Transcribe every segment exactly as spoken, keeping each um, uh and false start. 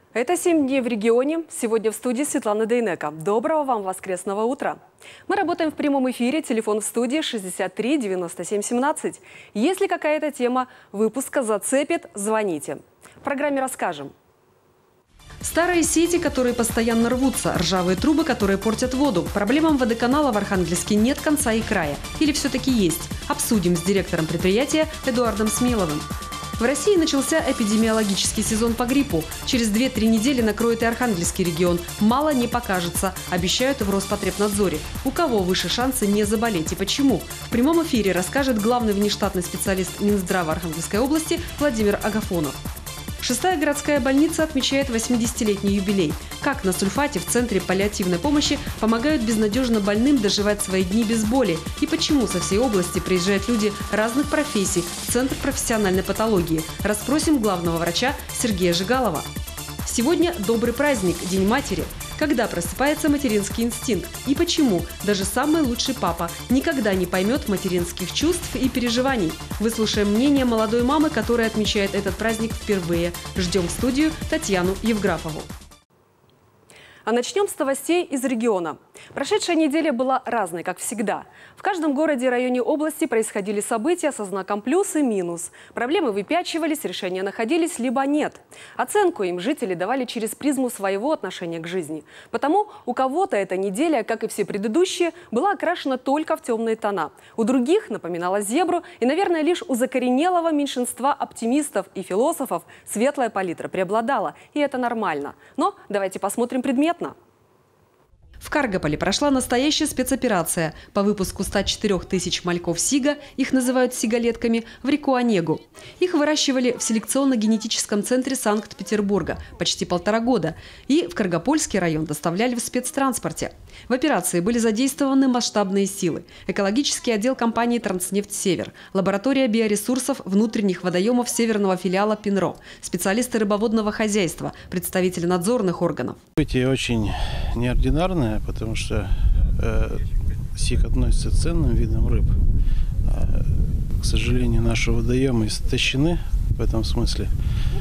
Это «семь дней в регионе». Сегодня в студии Светлана Дейнека. Доброго вам воскресного утра. Мы работаем в прямом эфире. Телефон в студии шестьдесят три девяносто семь семнадцать. Если какая-то тема выпуска зацепит, звоните. В программе расскажем. Старые сети, которые постоянно рвутся, ржавые трубы, которые портят воду. Проблемам водоканала в Архангельске нет конца и края. Или все-таки есть? Обсудим с директором предприятия Эдуардом Смеловым. В России начался эпидемиологический сезон по гриппу. Через две-три недели накроет и Архангельский регион. Мало не покажется, обещают в Роспотребнадзоре. У кого выше шансы не заболеть и почему? В прямом эфире расскажет главный внештатный специалист Минздрава Архангельской области Владимир Агафонов. Шестая городская больница отмечает восьмидесятилетний юбилей. Как на Сульфате в Центре паллиативной помощи помогают безнадежно больным доживать свои дни без боли? И почему со всей области приезжают люди разных профессий в Центр профессиональной патологии? Расспросим главного врача Сергея Жигалова. Сегодня добрый праздник – День матери. Когда просыпается материнский инстинкт? И почему даже самый лучший папа никогда не поймет материнских чувств и переживаний? Выслушаем мнение молодой мамы, которая отмечает этот праздник впервые. Ждем в студию Татьяну Евграфову. А начнем с новостей из региона. Прошедшая неделя была разной, как всегда. В каждом городе и районе области происходили события со знаком плюс и минус. Проблемы выпячивались, решения находились, либо нет. Оценку им жители давали через призму своего отношения к жизни. Потому у кого-то эта неделя, как и все предыдущие, была окрашена только в темные тона. У других напоминала зебру, и, наверное, лишь у закоренелого меньшинства оптимистов и философов светлая палитра преобладала. И это нормально. Но давайте посмотрим предметно. В Каргополе прошла настоящая спецоперация по выпуску ста четырёх тысяч мальков сига, их называют сигалетками, в реку Онегу. Их выращивали в селекционно-генетическом центре Санкт-Петербурга почти полтора года и в Каргопольский район доставляли в спецтранспорте. В операции были задействованы масштабные силы. Экологический отдел компании «Транснефть-Север», лаборатория биоресурсов внутренних водоемов северного филиала Пинро, специалисты рыбоводного хозяйства, представители надзорных органов. Событие очень неординарное, потому что э, сиг относится к ценным видам рыб. А, к сожалению, наши водоемы истощены в этом смысле.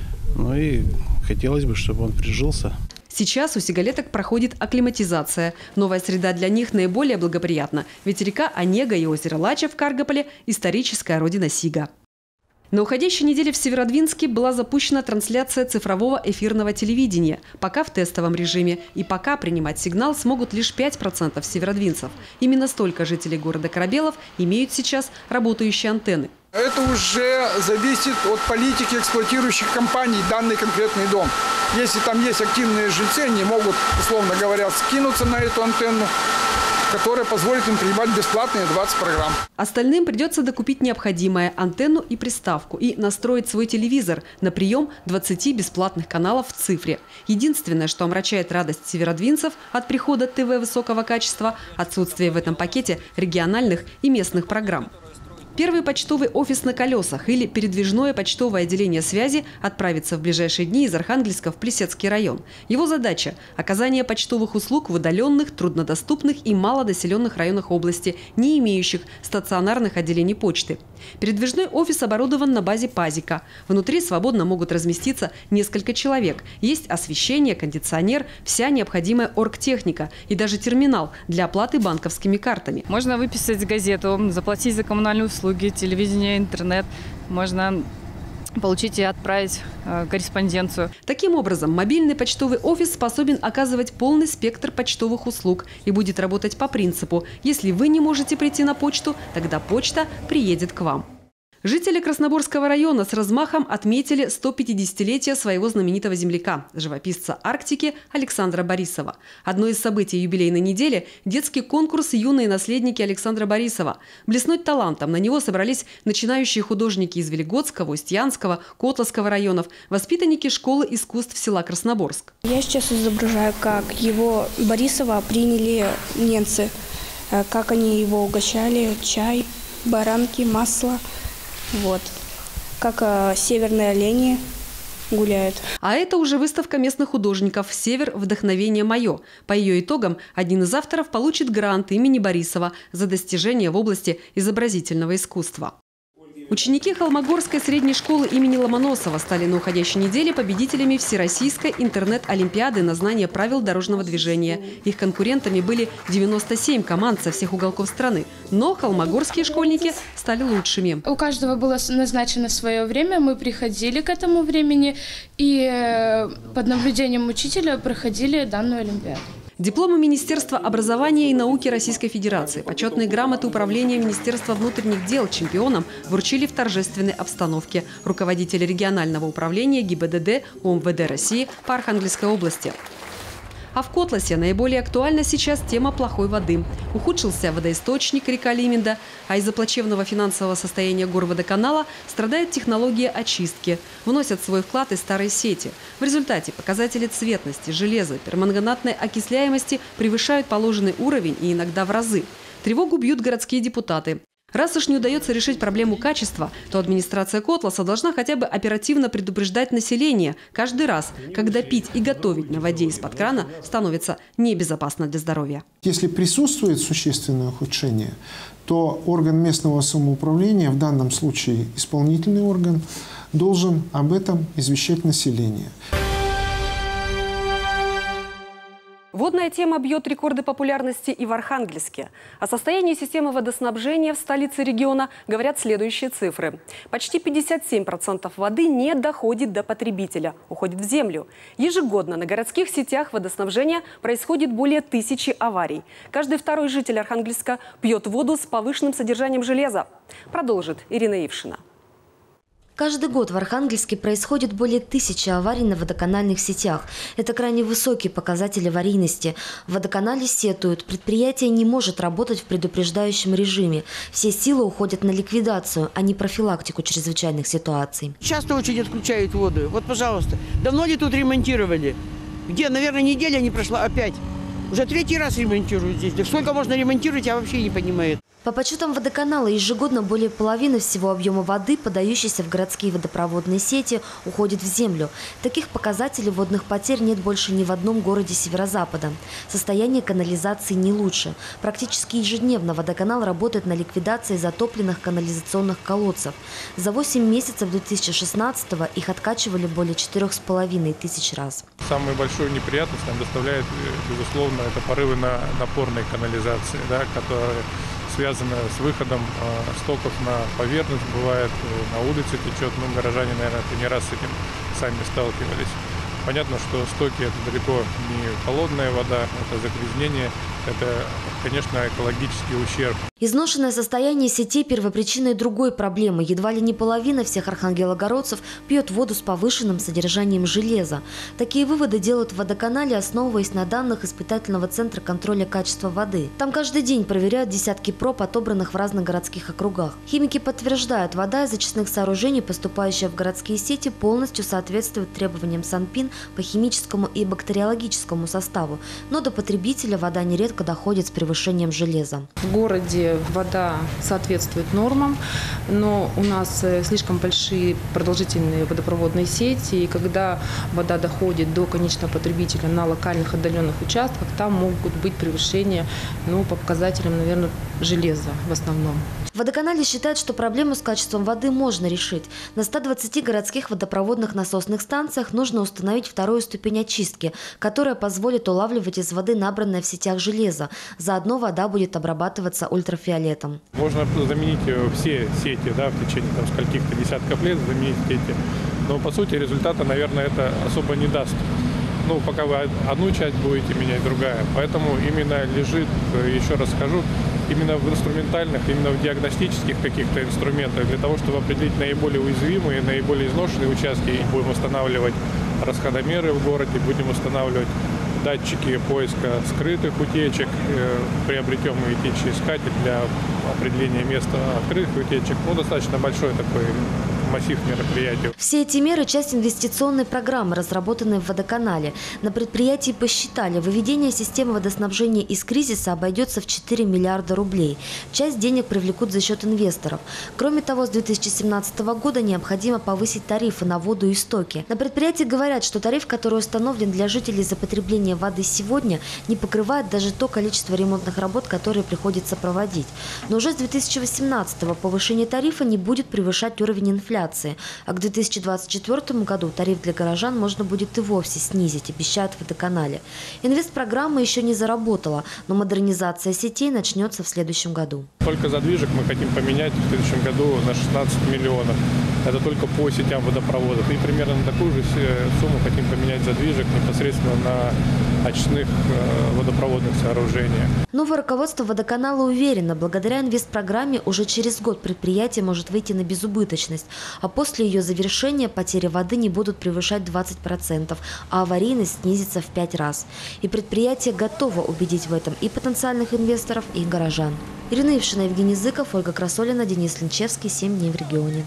Ну и хотелось бы, чтобы он прижился. Сейчас у сигалеток проходит акклиматизация. Новая среда для них наиболее благоприятна, ведь река Онега и озеро Лача в Каргополе – историческая родина сига. На уходящей неделе в Северодвинске была запущена трансляция цифрового эфирного телевидения, пока в тестовом режиме. И пока принимать сигнал смогут лишь пять процентов северодвинцев. Именно столько жителей города Корабелов имеют сейчас работающие антенны. Это уже зависит от политики эксплуатирующих компаний данный конкретный дом. Если там есть активные жильцы, они могут, условно говоря, скинуться на эту антенну, которая позволит им принимать бесплатные двадцать программ. Остальным придется докупить необходимое – антенну и приставку и настроить свой телевизор на прием двадцати бесплатных каналов в цифре. Единственное, что омрачает радость северодвинцев от прихода ТВ высокого качества – отсутствие в этом пакете региональных и местных программ. Первый почтовый офис на колесах или передвижное почтовое отделение связи отправится в ближайшие дни из Архангельска в Плесецкий район. Его задача – оказание почтовых услуг в удаленных, труднодоступных и малонаселенных районах области, не имеющих стационарных отделений почты. Передвижной офис оборудован на базе пазика. Внутри свободно могут разместиться несколько человек. Есть освещение, кондиционер, вся необходимая оргтехника и даже терминал для оплаты банковскими картами. Можно выписать газету, заплатить за коммунальные услуги, телевидение, интернет. Можно получить и отправить э, корреспонденцию. Таким образом, мобильный почтовый офис способен оказывать полный спектр почтовых услуг и будет работать по принципу: если вы не можете прийти на почту, тогда почта приедет к вам. Жители Красноборского района с размахом отметили сто пятидесятилетие своего знаменитого земляка, живописца Арктики Александра Борисова. Одно из событий юбилейной недели – детский конкурс «Юные наследники Александра Борисова». Блеснуть талантом на него собрались начинающие художники из Велигодского, Устьянского, Котловского районов, воспитанники школы искусств села Красноборск. Я сейчас изображаю, как его, Борисова, приняли немцы, как они его угощали, чай, баранки, масло. Вот. Как э, северные олени гуляют. А это уже выставка местных художников «Север. Вдохновение мое». По ее итогам один из авторов получит грант имени Борисова за достижения в области изобразительного искусства. Ученики Холмогорской средней школы имени Ломоносова стали на уходящей неделе победителями Всероссийской интернет-олимпиады на знание правил дорожного движения. Их конкурентами были девяносто семь команд со всех уголков страны. Но холмогорские школьники стали лучшими. У каждого было назначено свое время, мы приходили к этому времени и под наблюдением учителя проходили данную олимпиаду. Дипломы Министерства образования и науки Российской Федерации, почетные грамоты Управления Министерства внутренних дел чемпионам вручили в торжественной обстановке руководители регионального управления ГИБДД УМВД России по Архангельской области. А в Котласе наиболее актуальна сейчас тема плохой воды. Ухудшился водоисточник река Лиминда, а из-за плачевного финансового состояния горводоканала страдает технология очистки. Вносят свой вклад и старые сети. В результате показатели цветности, железа, перманганатной окисляемости превышают положенный уровень и иногда в разы. Тревогу бьют городские депутаты. Раз уж не удается решить проблему качества, то администрация Котласа должна хотя бы оперативно предупреждать население каждый раз, когда пить и готовить на воде из-под крана становится небезопасно для здоровья. Если присутствует существенное ухудшение, то орган местного самоуправления, в данном случае исполнительный орган, должен об этом извещать население. Водная тема бьет рекорды популярности и в Архангельске. О состоянии системы водоснабжения в столице региона говорят следующие цифры. Почти пятьдесят семь процентов воды не доходит до потребителя, уходит в землю. Ежегодно на городских сетях водоснабжения происходит более тысячи аварий. Каждый второй житель Архангельска пьет воду с повышенным содержанием железа. Продолжит Ирина Ившина. Каждый год в Архангельске происходит более тысячи аварий на водоканальных сетях. Это крайне высокий показатель аварийности. В водоканале сетуют, предприятие не может работать в предупреждающем режиме. Все силы уходят на ликвидацию, а не профилактику чрезвычайных ситуаций. Часто очень отключают воду. Вот, пожалуйста, давно ли тут ремонтировали? Где, наверное, неделя не прошла опять. Уже третий раз ремонтируют здесь. Да сколько можно ремонтировать, я вообще не понимаю. По подсчетам водоканала, ежегодно более половины всего объема воды, подающейся в городские водопроводные сети, уходит в землю. Таких показателей водных потерь нет больше ни в одном городе северо-запада. Состояние канализации не лучше. Практически ежедневно водоканал работает на ликвидации затопленных канализационных колодцев. За восемь месяцев две тысячи шестнадцатого их откачивали более четырёх с половиной тысяч раз. Самую большую неприятность нам доставляет, безусловно, это порывы на напорной канализации, да, которые связано с выходом э, стоков на поверхность, бывает э, на улице течет, ну, горожане, наверное, это не раз с этим сами сталкивались. Понятно, что стоки – это далеко не холодная вода, это загрязнение, это, конечно, экологический ущерб. Изношенное состояние сетей первопричиной другой проблемы. Едва ли не половина всех архангелогородцев пьет воду с повышенным содержанием железа. Такие выводы делают в водоканале, основываясь на данных испытательного центра контроля качества воды. Там каждый день проверяют десятки проб, отобранных в разных городских округах. Химики подтверждают, вода из очистных сооружений, поступающая в городские сети, полностью соответствует требованиям Санпин по химическому и бактериологическому составу. Но до потребителя вода нередко доходит с превышением железа. В городе вода соответствует нормам, но у нас слишком большие продолжительные водопроводные сети, и когда вода доходит до конечного потребителя на локальных отдаленных участках, там могут быть превышения, ну, по показателям, наверное, железа в основном. В водоканале считают, что проблему с качеством воды можно решить. На ста двадцати городских водопроводных насосных станциях нужно установить вторую ступень очистки, которая позволит улавливать из воды набранное в сетях железо. Заодно вода будет обрабатываться ультрафиолетом. Можно заменить все сети, да, в течение там, скольких-то десятков лет, заменить сети. Но по сути результата, наверное, это особо не даст. Ну, пока вы одну часть будете менять, другая. Поэтому именно лежит, еще раз скажу, именно в инструментальных, именно в диагностических каких-то инструментах, для того, чтобы определить наиболее уязвимые, наиболее изношенные участки. Будем устанавливать расходомеры в городе, будем устанавливать датчики поиска скрытых утечек, приобретем утечеискатель для определения места открытых утечек. Ну, достаточно большой такой массив мероприятий. Все эти меры – часть инвестиционной программы, разработанной в водоканале. На предприятии посчитали, выведение системы водоснабжения из кризиса обойдется в четыре миллиарда рублей. Часть денег привлекут за счет инвесторов. Кроме того, с две тысячи семнадцатого года необходимо повысить тарифы на воду и стоки. На предприятии говорят, что тариф, который установлен для жителей за потребление воды сегодня, не покрывает даже то количество ремонтных работ, которые приходится проводить. Но уже с две тысячи восемнадцатого повышение тарифа не будет превышать уровень инфляции. А к две тысячи двадцать четвёртому году тариф для горожан можно будет и вовсе снизить, обещают в водоканале. Инвестпрограмма еще не заработала, но модернизация сетей начнется в следующем году. Только задвижек мы хотим поменять в следующем году на шестнадцать миллионов. Это только по сетям водопроводов. И примерно на такую же сумму хотим поменять задвижек непосредственно на очных водопроводных сооружениях. Новое руководство водоканала уверено, благодаря инвестпрограмме уже через год предприятие может выйти на безубыточность, а после ее завершения потери воды не будут превышать двадцать процентов, а аварийность снизится в пять раз. И предприятие готово убедить в этом и потенциальных инвесторов, и горожан. Ирина Евшина, Евгений Зыков, Ольга Красолина, Денис Линчевский. Семь дней в регионе.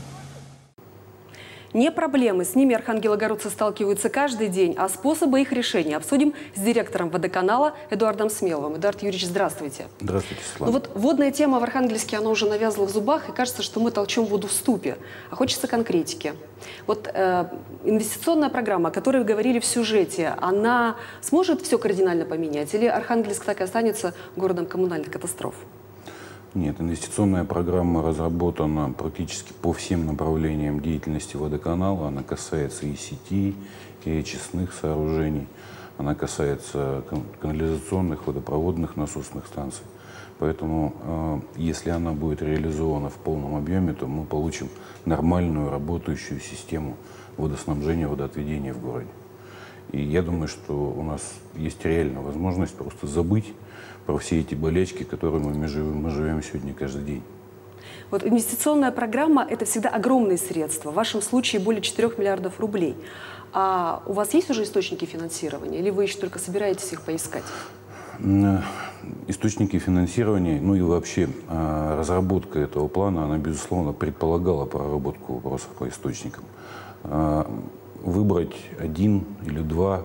Не проблемы, с ними архангелогородцы сталкиваются каждый день, а способы их решения обсудим с директором водоканала Эдуардом Смеловым. Эдуард Юрьевич, здравствуйте. Здравствуйте, Светлана. Ну вот водная тема в Архангельске, она уже навязла в зубах, и кажется, что мы толчем воду в ступе. А хочется конкретики. Вот э, инвестиционная программа, о которой вы говорили в сюжете, она сможет все кардинально поменять? Или Архангельск так и останется городом коммунальных катастроф? Нет, инвестиционная программа разработана практически по всем направлениям деятельности водоканала. Она касается и сетей, и очистных сооружений. Она касается канализационных, водопроводных насосных станций. Поэтому, если она будет реализована в полном объеме, то мы получим нормальную работающую систему водоснабжения, водоотведения в городе. И я думаю, что у нас есть реальная возможность просто забыть про все эти болячки, которыми мы живем, мы живем сегодня каждый день. Вот инвестиционная программа – это всегда огромные средства. В вашем случае более четырёх миллиардов рублей. А у вас есть уже источники финансирования? Или вы еще только собираетесь их поискать? Источники финансирования, ну и вообще разработка этого плана, она, безусловно, предполагала проработку вопросов по источникам. Выбрать один или два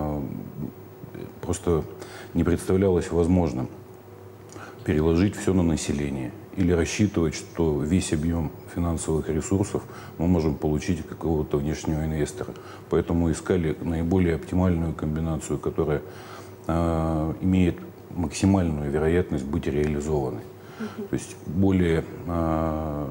просто не представлялось возможным. Переложить все на население или рассчитывать, что весь объем финансовых ресурсов мы можем получить от какого-то внешнего инвестора. Поэтому искали наиболее оптимальную комбинацию, которая э, имеет максимальную вероятность быть реализованной. Mm-hmm. То есть более э,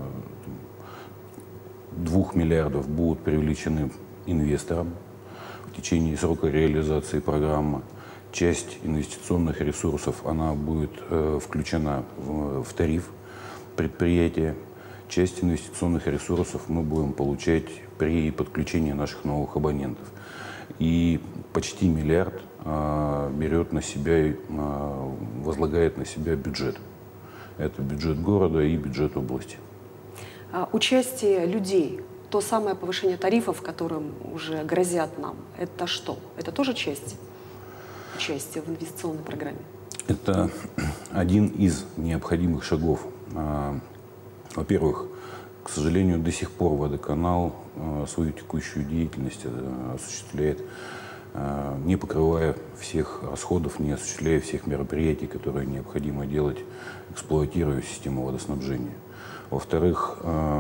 двух миллиардов будут привлечены инвесторам в течение срока реализации программы. Часть инвестиционных ресурсов она будет э, включена в, в тариф предприятия. Часть инвестиционных ресурсов мы будем получать при подключении наших новых абонентов. И почти миллиард э, берет на себя, э, возлагает на себя бюджет. Это бюджет города и бюджет области. А участие людей, то самое повышение тарифов, которым уже грозят нам, это что? Это тоже часть участия в инвестиционной программе? Это один из необходимых шагов. Во-первых, к сожалению, до сих пор водоканал свою текущую деятельность осуществляет, не покрывая всех расходов, не осуществляя всех мероприятий, которые необходимо делать, эксплуатируя систему водоснабжения. Во-вторых,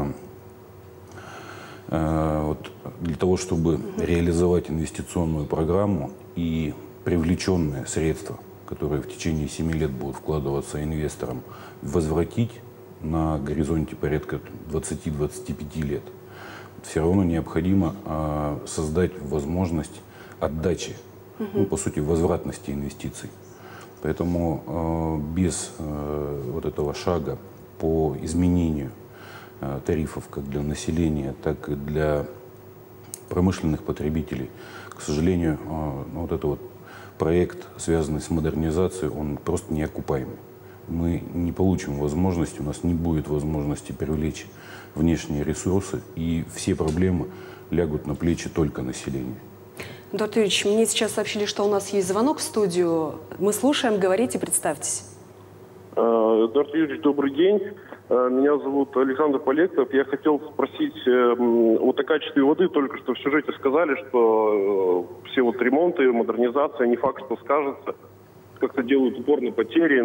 вот для того, чтобы реализовать инвестиционную программу и привлеченные средства, которые в течение семи лет будут вкладываться инвесторам, возвратить на горизонте порядка двадцати-двадцати пяти лет, все равно необходимо э, создать возможность отдачи, угу. ну, по сути, возвратности инвестиций. Поэтому э, без э, вот этого шага по изменению э, тарифов как для населения, так и для промышленных потребителей, к сожалению, э, вот это вот проект, связанный с модернизацией, он просто неокупаемый. Мы не получим возможности, у нас не будет возможности привлечь внешние ресурсы, и все проблемы лягут на плечи только населения. Эдуард Юрьевич, мне сейчас сообщили, что у нас есть звонок в студию. Мы слушаем, говорите, представьтесь. Эдуард Юрьевич, добрый день. Меня зовут Александр Полектов. Я хотел спросить вот о качестве воды. Только что в сюжете сказали, что все вот ремонты, модернизация, не факт, что скажется. Как-то делают упор на потери,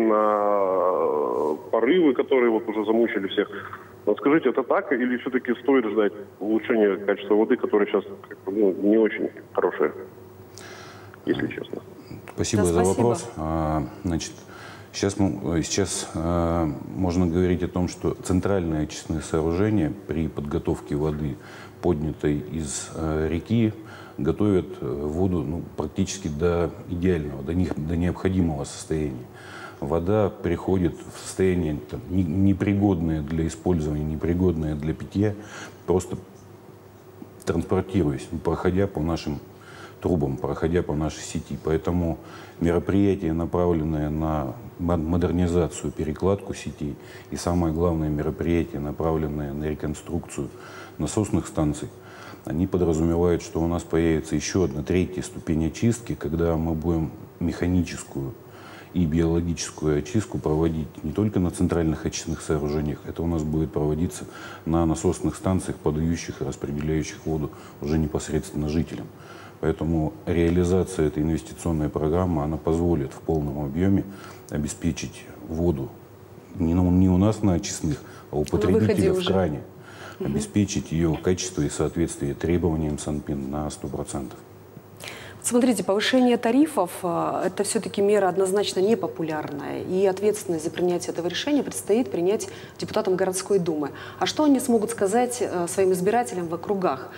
на порывы, которые вот уже замучили всех. Вот скажите, это так или все-таки стоит ждать улучшения качества воды, которое сейчас ну, не очень хорошее, если честно? Спасибо да, за спасибо. вопрос. А, значит, сейчас, мы, сейчас а, можно говорить о том, что центральные очистные сооружения при подготовке воды, поднятой из а, реки, готовят воду ну, практически до идеального, до, них, до необходимого состояния. Вода приходит в состояние там, непригодное для использования, непригодное для питья, просто транспортируясь, проходя по нашим трубам, проходя по нашей сети. Поэтому мероприятия, направленные на модернизацию, перекладку сетей, и самое главное, мероприятия, направленные на реконструкцию насосных станций, они подразумевают, что у нас появится еще одна третья ступень очистки, когда мы будем механическую и биологическую очистку проводить не только на центральных очистных сооружениях, это у нас будет проводиться на насосных станциях, подающих и распределяющих воду уже непосредственно жителям. Поэтому реализация этой инвестиционной программы, она позволит в полном объеме обеспечить воду не, на, не у нас на очистных, а у потребителя в кране. Угу. Обеспечить ее качество и соответствие требованиям Санпин на сто процентов. Смотрите, повышение тарифов – это все-таки мера однозначно непопулярная, и ответственность за принятие этого решения предстоит принять депутатам городской думы. А что они смогут сказать своим избирателям в округах?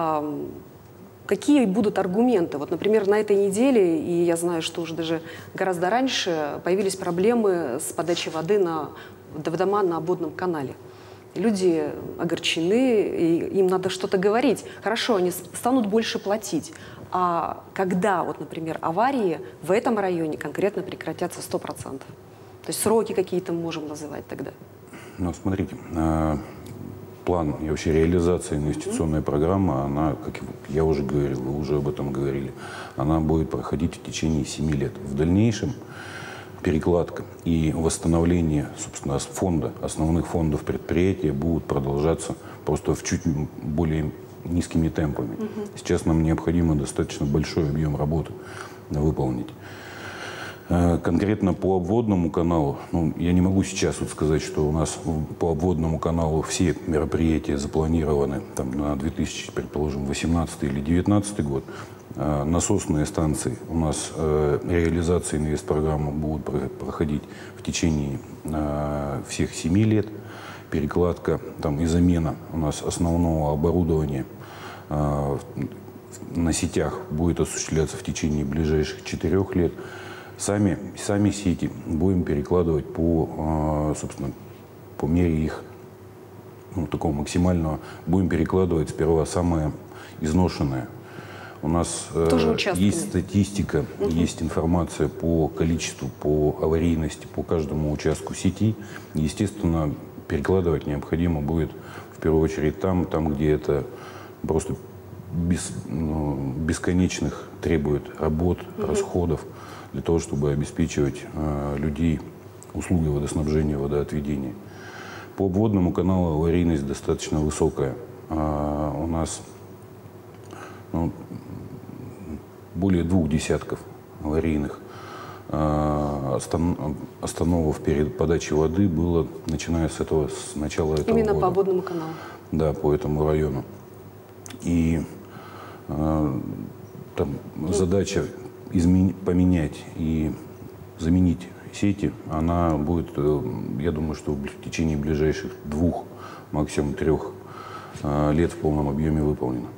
Какие будут аргументы? Вот, например, на этой неделе, и я знаю, что уже даже гораздо раньше, появились проблемы с подачей воды на, в дома на обводном канале. Люди огорчены, и им надо что-то говорить. Хорошо, они станут больше платить. А когда, вот, например, аварии в этом районе конкретно прекратятся сто процентов? То есть сроки какие-то можем называть тогда? Ну, смотрите, план и вообще реализация инвестиционной mm-hmm. программы, она, как я уже говорил, вы уже об этом говорили, она будет проходить в течение семи лет. В дальнейшем перекладка и восстановление, собственно, фонда, основных фондов предприятия будут продолжаться просто в чуть более низкими темпами. Угу. Сейчас нам необходимо достаточно большой объем работы выполнить. Конкретно по обводному каналу, ну, я не могу сейчас вот сказать, что у нас по обводному каналу все мероприятия запланированы там, на две тысячи, предположим, восемнадцатый или две тысячи девятнадцатый год. Насосные станции у нас э, реализация инвестпрограммы будут проходить в течение э, всех семи лет. Перекладка там, и замена у нас основного оборудования э, на сетях будет осуществляться в течение ближайших четырех лет. Сами, сами сети будем перекладывать по, э, собственно, по мере их ну, такого максимального. Будем перекладывать сперва самое изношенное. У нас э, есть статистика, угу. есть информация по количеству, по аварийности, по каждому участку сети. Естественно, перекладывать необходимо будет в первую очередь там, там где это просто без, ну, бесконечных требует работ, угу. расходов, для того, чтобы обеспечивать э, людей услуги водоснабжения, водоотведения. По обводному каналу аварийность достаточно высокая. А, у нас ну, более двух десятков аварийных э, остан остановок перед подачей воды было, начиная с этого, с начала этого Именно года. По обводному каналу? Да, по этому району. И э, там ну, задача измен поменять и заменить сети, она будет, э, я думаю, что в течение ближайших двух, максимум трех э, лет в полном объеме выполнена.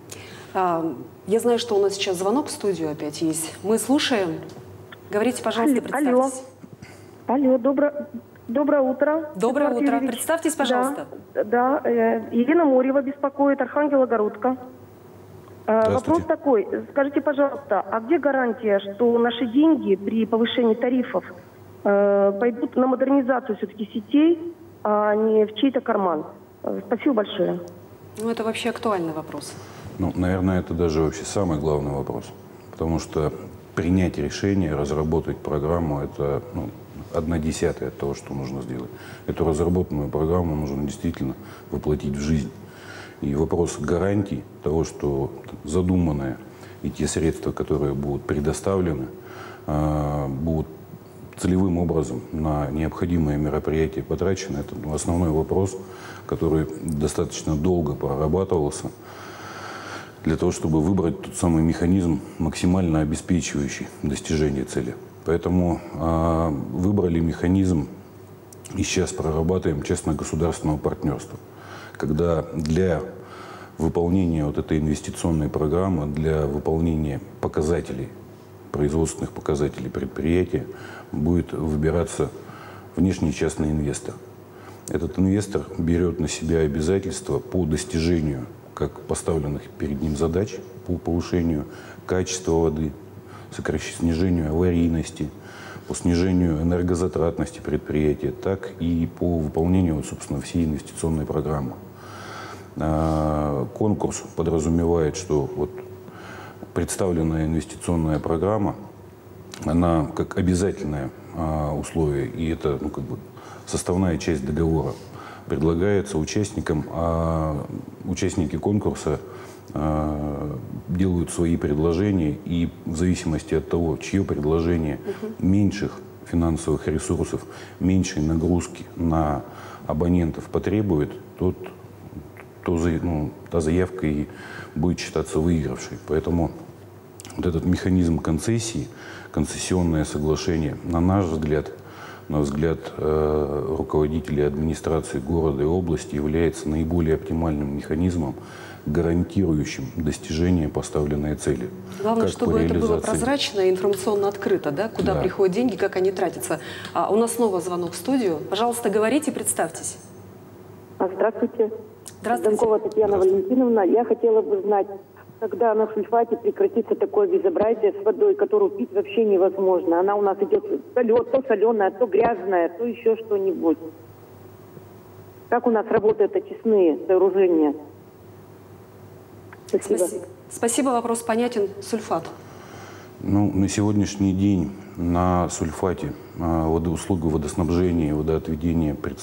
Я знаю, что у нас сейчас звонок в студию опять есть. Мы слушаем. Говорите, пожалуйста, представьтесь. Алло, Алло добро... доброе утро. Доброе утро. Юрьевич. Представьтесь, пожалуйста. Да, да э, Елена Морева беспокоит, Архангелогородка. Э, вопрос такой. Скажите, пожалуйста, а где гарантия, что наши деньги при повышении тарифов э, пойдут на модернизацию все-таки сетей, а не в чей-то карман? Э, спасибо большое. Ну, это вообще актуальный вопрос. Ну, наверное, это даже вообще самый главный вопрос. Потому что принять решение, разработать программу, это ну, одна десятая от того, что нужно сделать. Эту разработанную программу нужно действительно воплотить в жизнь. И вопрос гарантий того, что задуманное и те средства, которые будут предоставлены, будут целевым образом на необходимые мероприятия потрачены. Это основной вопрос, который достаточно долго прорабатывался для того, чтобы выбрать тот самый механизм, максимально обеспечивающий достижение цели. Поэтому э, выбрали механизм и сейчас прорабатываем частно-государственного партнерства, когда для выполнения вот этой инвестиционной программы, для выполнения показателей, производственных показателей предприятия будет выбираться внешний частный инвестор. Этот инвестор берет на себя обязательства по достижению как поставленных перед ним задач по повышению качества воды, сокращению, снижению аварийности, по снижению энергозатратности предприятия, так и по выполнению, вот, собственно, всей инвестиционной программы. Конкурс подразумевает, что вот представленная инвестиционная программа, она как обязательное условие, и это, ну, как бы составная часть договора, предлагается участникам, а участники конкурса а, делают свои предложения, и в зависимости от того, чье предложение угу. меньших финансовых ресурсов, меньшей нагрузки на абонентов потребует, тот, то, ну, та заявка и будет считаться выигравшей. Поэтому вот этот механизм концессии, концессионное соглашение, на наш взгляд, на взгляд э, руководителей администрации города и области, является наиболее оптимальным механизмом, гарантирующим достижение поставленной цели. Главное, чтобы это было прозрачно и информационно открыто, да? Куда да. приходят деньги, как они тратятся. А у нас снова звонок в студию. Пожалуйста, говорите, представьтесь. Здравствуйте. Здравствуйте. Данкова Татьяна Здравствуйте. Валентиновна. Я хотела бы знать, когда на сульфате прекратится такое безобразие с водой, которую пить вообще невозможно. Она у нас идет то соленая, то грязная, то еще что-нибудь. Как у нас работают очистные сооружения? Спасибо. Спасибо. Спасибо, вопрос понятен. Сульфат. Ну, на сегодняшний день на сульфате водоуслугу водоснабжения и водоотведения пред,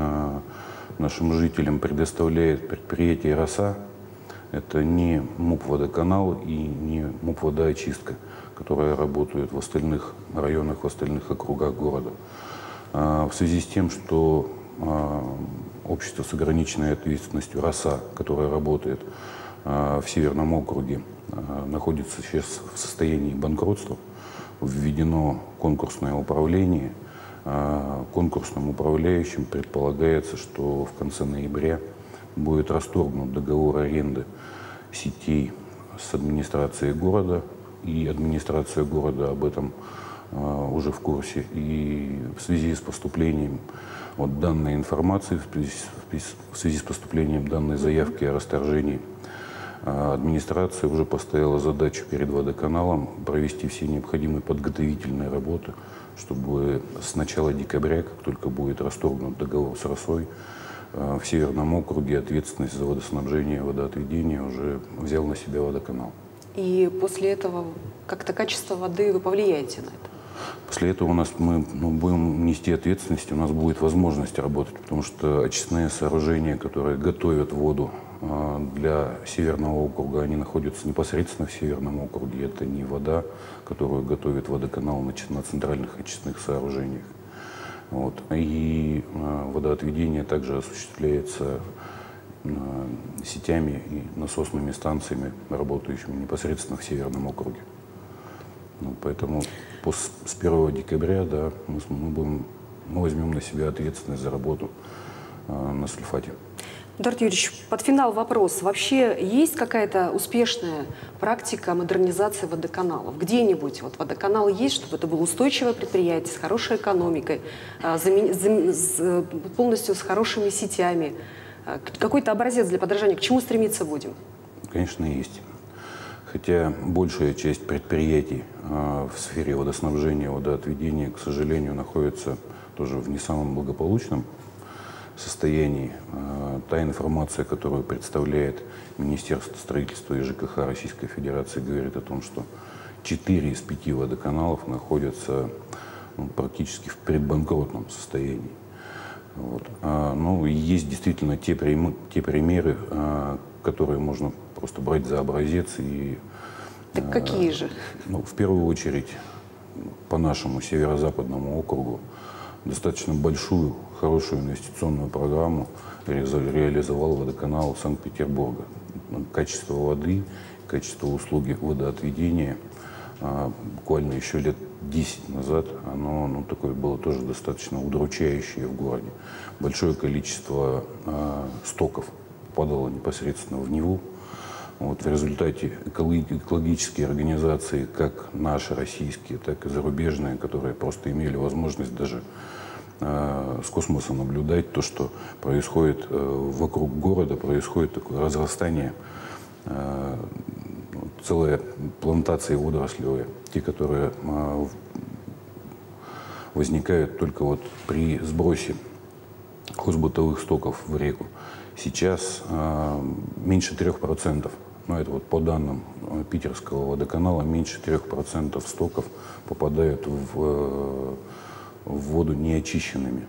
нашим жителям предоставляет предприятие «Роса». Это не МУП-водоканал и не МУП-водоочистка, которые работают в остальных районах, в остальных округах города. В связи с тем, что общество с ограниченной ответственностью «Роса», которое работает в Северном округе, находится сейчас в состоянии банкротства, введено конкурсное управление. Конкурсным управляющим предполагается, что в конце ноября будет расторгнут договор аренды сетей с администрацией города, и администрация города об этом uh, уже в курсе. И в связи с поступлением вот данной информации, в связи, в связи с поступлением данной заявки о расторжении, uh, администрация уже поставила задачу перед водоканалом провести все необходимые подготовительные работы, чтобы с начала декабря, как только будет расторгнут договор с «Росой», в Северном округе ответственность за водоснабжение и водоотведение уже взял на себя водоканал. И после этого как-то качество воды вы повлияете на это? После этого у нас мы ну, будем нести ответственность, у нас будет возможность работать, потому что очистные сооружения, которые готовят воду для Северного округа, они находятся непосредственно в Северном округе. Это не вода, которую готовит водоканал на центральных очистных сооружениях. Вот. И э, водоотведение также осуществляется э, сетями и насосными станциями, работающими непосредственно в Северном округе. Ну, поэтому пос, с первого декабря да, мы, мы, будем, мы возьмем на себя ответственность за работу э, на сульфате. Эдуард Юрьевич, под финал вопрос. Вообще есть какая-то успешная практика модернизации водоканалов? Где-нибудь вот водоканал есть, чтобы это было устойчивое предприятие с хорошей экономикой, полностью с хорошими сетями? Какой-то образец для подражания. К чему стремиться будем? Конечно, есть. Хотя большая часть предприятий в сфере водоснабжения, водоотведения, к сожалению, находится тоже в не самом благополучном состоянии. Та информация, которую представляет Министерство строительства и ЖКХ Российской Федерации, говорит о том, что четыре из пяти водоканалов находятся ну, практически в предбанкротном состоянии. Вот. А, ну, есть действительно те, прим, те примеры, а, которые можно просто брать за образец. И, так а, какие же? Ну, в первую очередь, по нашему северо-западному округу достаточно большую, хорошую инвестиционную программу реализовал водоканал Санкт-Петербурга. Качество воды, качество услуги водоотведения а, буквально еще лет десять назад оно ну, такое было тоже достаточно удручающее в городе. Большое количество а, стоков попадало непосредственно в Неву. Вот, в результате экологические организации, как наши российские, так и зарубежные, которые просто имели возможность даже э, с космоса наблюдать то, что происходит э, вокруг города, происходит такое разрастание, э, целые плантации водорослевые, те, которые э, возникают только вот при сбросе хозбытовых стоков в реку. Сейчас э, меньше трех процентов, ну это вот по данным питерского водоканала, меньше трех процентов стоков попадают в, э, в воду неочищенными.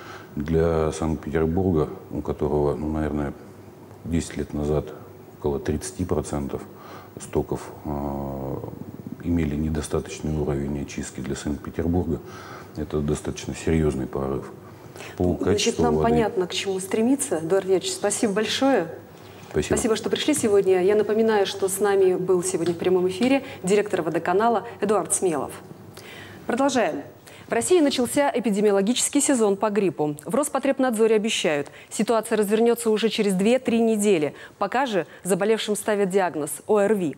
Для Санкт-Петербурга, у которого, ну, наверное, десять лет назад около тридцати процентов стоков э, имели недостаточный уровень очистки, для Санкт-Петербурга это достаточно серьезный прорыв. По Значит, нам воды. Понятно, к чему стремиться. Эдуард Вячеславович, спасибо большое. Спасибо. Спасибо, что пришли сегодня. Я напоминаю, что с нами был сегодня в прямом эфире директор водоканала Эдуард Смелов. Продолжаем. В России начался эпидемиологический сезон по гриппу. В Роспотребнадзоре обещают, ситуация развернется уже через две-три недели. Пока же заболевшим ставят диагноз ОРВИ.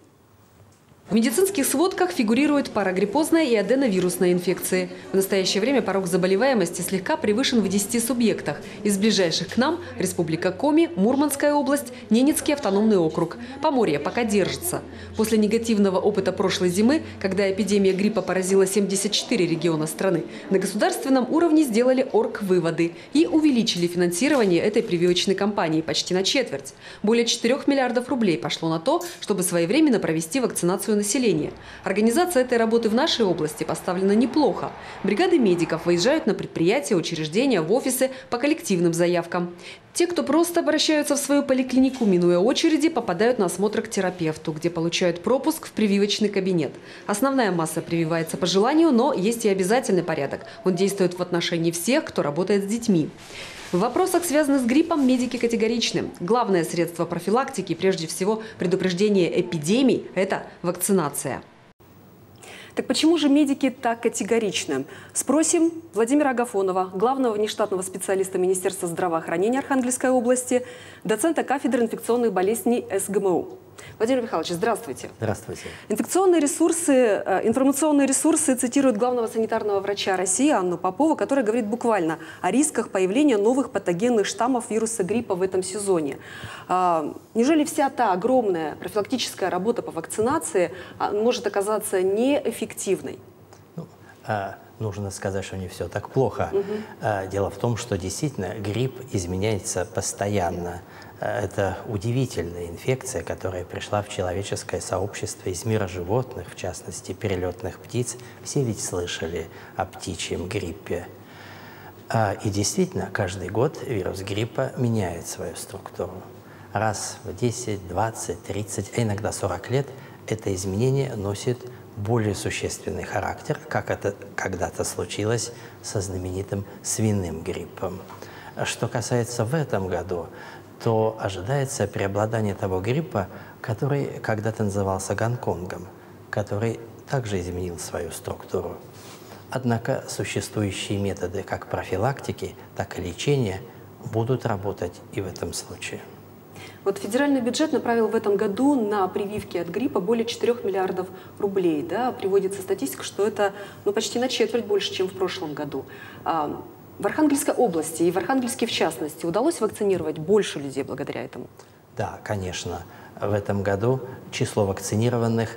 В медицинских сводках фигурирует парагриппозная и аденовирусная инфекции. В настоящее время порог заболеваемости слегка превышен в десяти субъектах. Из ближайших к нам – Республика Коми, Мурманская область, Ненецкий автономный округ. Поморье пока держится. После негативного опыта прошлой зимы, когда эпидемия гриппа поразила семьдесят четыре региона страны, на государственном уровне сделали оргвыводы и увеличили финансирование этой прививочной кампании почти на четверть. Более четырёх миллиардов рублей пошло на то, чтобы своевременно провести вакцинацию населения. Организация этой работы в нашей области поставлена неплохо. Бригады медиков выезжают на предприятия, учреждения, в офисы по коллективным заявкам. Те, кто просто обращаются в свою поликлинику, минуя очереди, попадают на осмотр к терапевту, где получают пропуск в прививочный кабинет. Основная масса прививается по желанию, но есть и обязательный порядок. Он действует в отношении всех, кто работает с детьми. В вопросах, связанных с гриппом, медики категоричны. Главное средство профилактики, прежде всего предупреждение эпидемий – это вакцинация. Так почему же медики так категоричны? Спросим Владимира Агафонова, главного внештатного специалиста Министерства здравоохранения Архангельской области, доцента кафедры инфекционных болезней эс гэ эм у. Владимир Михайлович, здравствуйте. Здравствуйте. Инфекционные ресурсы, информационные ресурсы цитируют главного санитарного врача России Анну Попову, которая говорит буквально о рисках появления новых патогенных штаммов вируса гриппа в этом сезоне. Неужели вся та огромная профилактическая работа по вакцинации может оказаться неэффективной? Ну, а, нужно сказать, что не все так плохо. Угу. А, дело в том, что действительно грипп изменяется постоянно. Это удивительная инфекция, которая пришла в человеческое сообщество из мира животных, в частности, перелетных птиц. Все ведь слышали о птичьем гриппе. И действительно, каждый год вирус гриппа меняет свою структуру. Раз в десять, двадцать, тридцать, а иногда сорок лет это изменение носит более существенный характер, как это когда-то случилось со знаменитым свиным гриппом. Что касается в этом году, то ожидается преобладание того гриппа, который когда-то назывался Гонконгом, который также изменил свою структуру. Однако существующие методы как профилактики, так и лечения будут работать и в этом случае. Вот федеральный бюджет направил в этом году на прививки от гриппа более четырёх миллиардов рублей. Да? Приводится статистика, что это ну, почти на четверть больше, чем в прошлом году. В Архангельской области и в Архангельске в частности удалось вакцинировать больше людей благодаря этому? Да, конечно. В этом году число вакцинированных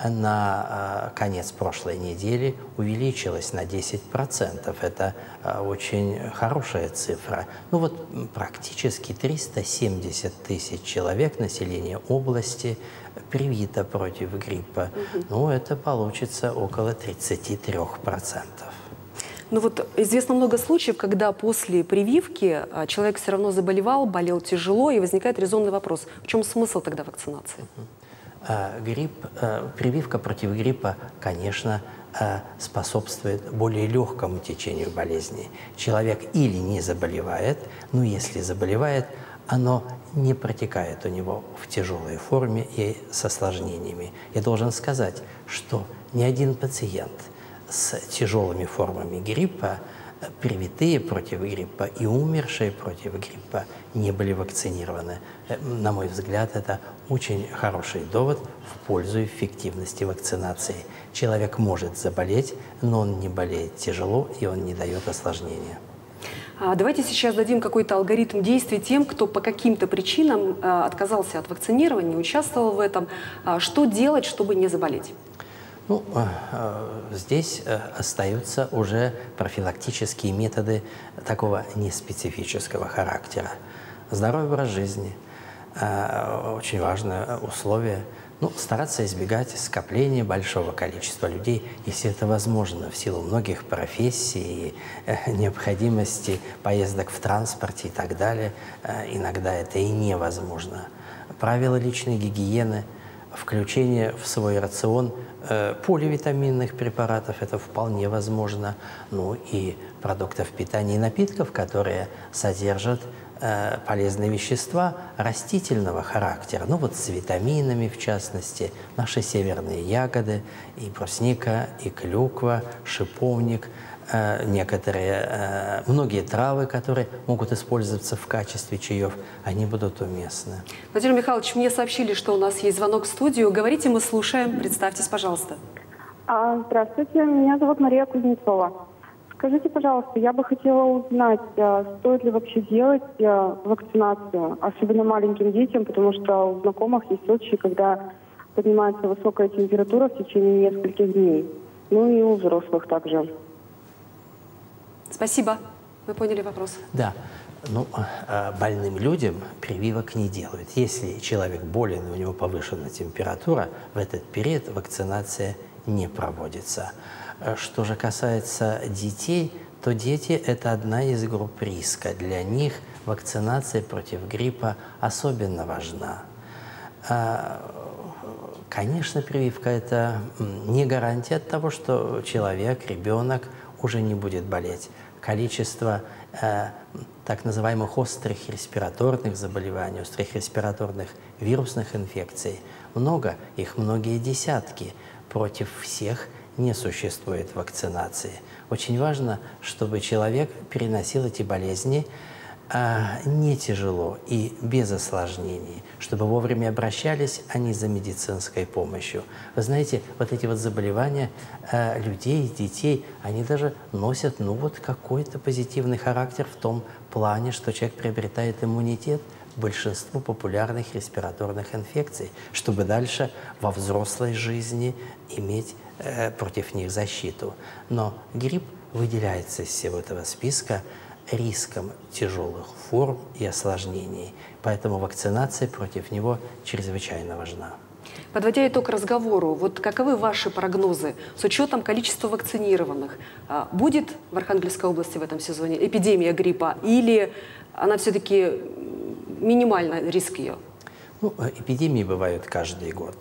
на э, конец прошлой недели увеличилось на десять процентов. Это э, очень хорошая цифра. Ну вот практически триста семьдесят тысяч человек населения области привито против гриппа. Угу. Ну это получится около тридцати трёх процентов. Ну вот известно много случаев, когда после прививки человек все равно заболевал, болел тяжело, и возникает резонный вопрос. В чем смысл тогда вакцинации? Грипп, прививка против гриппа, конечно, способствует более легкому течению болезни. Человек или не заболевает, но если заболевает, оно не протекает у него в тяжелой форме и с осложнениями. Я должен сказать, что ни один пациент с тяжелыми формами гриппа, привитые против гриппа и умершие против гриппа не были вакцинированы. На мой взгляд, это очень хороший довод в пользу эффективности вакцинации. Человек может заболеть, но он не болеет тяжело и он не дает осложнения. Давайте сейчас дадим какой-то алгоритм действий тем, кто по каким-то причинам отказался от вакцинирования, участвовал в этом. Что делать, чтобы не заболеть? Ну, здесь остаются уже профилактические методы такого неспецифического характера. Здоровый образ жизни – очень важное условие. Ну, стараться избегать скопления большого количества людей, если это возможно, в силу многих профессий, необходимости поездок в транспорте и так далее. Иногда это и невозможно. Правила личной гигиены, включение в свой рацион поливитаминных препаратов, это вполне возможно. Ну и продуктов питания и напитков, которые содержат э, полезные вещества растительного характера. Ну вот с витаминами, в частности, наши северные ягоды, и брусника, и клюква, шиповник, э, некоторые, э, многие травы, которые могут использоваться в качестве чаев, они будут уместны. Владимир Михайлович, мне сообщили, что у нас есть звонок в студию. Говорите, мы слушаем. Представьтесь, пожалуйста. А, здравствуйте, меня зовут Мария Кузнецова. Скажите, пожалуйста, я бы хотела узнать, стоит ли вообще делать вакцинацию, особенно маленьким детям, потому что у знакомых есть случаи, когда поднимается высокая температура в течение нескольких дней. Ну и у взрослых также. Спасибо. Вы поняли вопрос? Да. Ну, больным людям прививок не делают. Если человек болен, и у него повышенная температура, в этот период вакцинация не проводится. Что же касается детей, то дети – это одна из групп риска. Для них вакцинация против гриппа особенно важна. Конечно, прививка – это не гарантия от того, что человек, ребенок уже не будет болеть. Количество э, так называемых острых респираторных заболеваний, острых респираторных вирусных инфекций много, их многие десятки. Против всех не существует вакцинации. Очень важно, чтобы человек переносил эти болезни э, не тяжело и без осложнений, чтобы вовремя обращались они за медицинской помощью. Вы знаете, вот эти вот заболевания э, людей, детей, они даже носят, ну вот, какой-то позитивный характер в том плане, что человек приобретает иммунитет к большинству популярных респираторных инфекций, чтобы дальше во взрослой жизни иметь э, против них защиту. Но грипп выделяется из всего этого списка риском тяжелых форм и осложнений. Поэтому вакцинация против него чрезвычайно важна. Подводя итог разговору, вот каковы ваши прогнозы с учетом количества вакцинированных? Будет в Архангельской области в этом сезоне эпидемия гриппа или она все-таки минимальный риск ее? Ну, эпидемии бывают каждый год.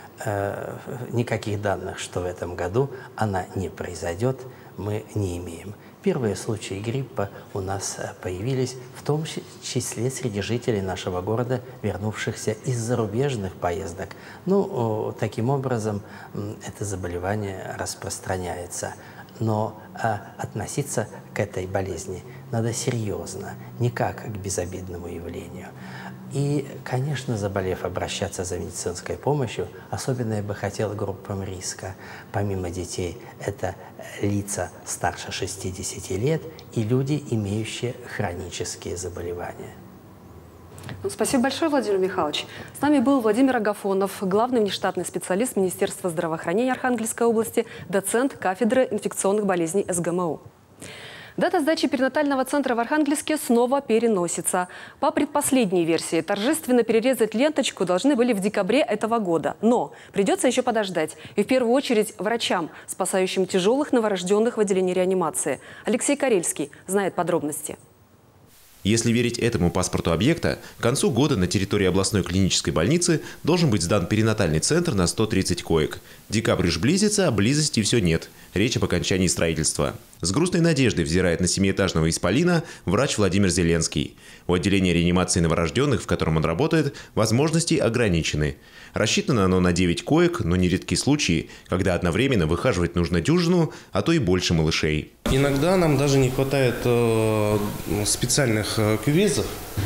Никаких данных, что в этом году она не произойдет, мы не имеем. Первые случаи гриппа у нас появились в том числе среди жителей нашего города, вернувшихся из зарубежных поездок. Ну, таким образом, это заболевание распространяется. Но а, относиться к этой болезни надо серьезно, не как к безобидному явлению. И, конечно, заболев, обращаться за медицинской помощью. Особенно я бы хотел группам риска. Помимо детей, это лица старше шестидесяти лет и люди, имеющие хронические заболевания. Ну, спасибо большое, Владимир Михайлович. С нами был Владимир Агафонов, главный внештатный специалист Министерства здравоохранения Архангельской области, доцент кафедры инфекционных болезней эс гэ эм о. Дата сдачи перинатального центра в Архангельске снова переносится. По предпоследней версии, торжественно перерезать ленточку должны были в декабре этого года. Но придется еще подождать. И в первую очередь врачам, спасающим тяжелых новорожденных в отделении реанимации. Алексей Карельский знает подробности. Если верить этому паспорту объекта, к концу года на территории областной клинической больницы должен быть сдан перинатальный центр на сто тридцать коек. Декабрь уж близится, а близости все нет. Речь об окончании строительства. С грустной надеждой взирает на семиэтажного исполина врач Владимир Зеленский. У отделения реанимации новорожденных, в котором он работает, возможности ограничены. Рассчитано оно на девять коек, но нередки случаи, когда одновременно выхаживать нужно дюжину, а то и больше малышей. Иногда нам даже не хватает э, специальных э, кювезов,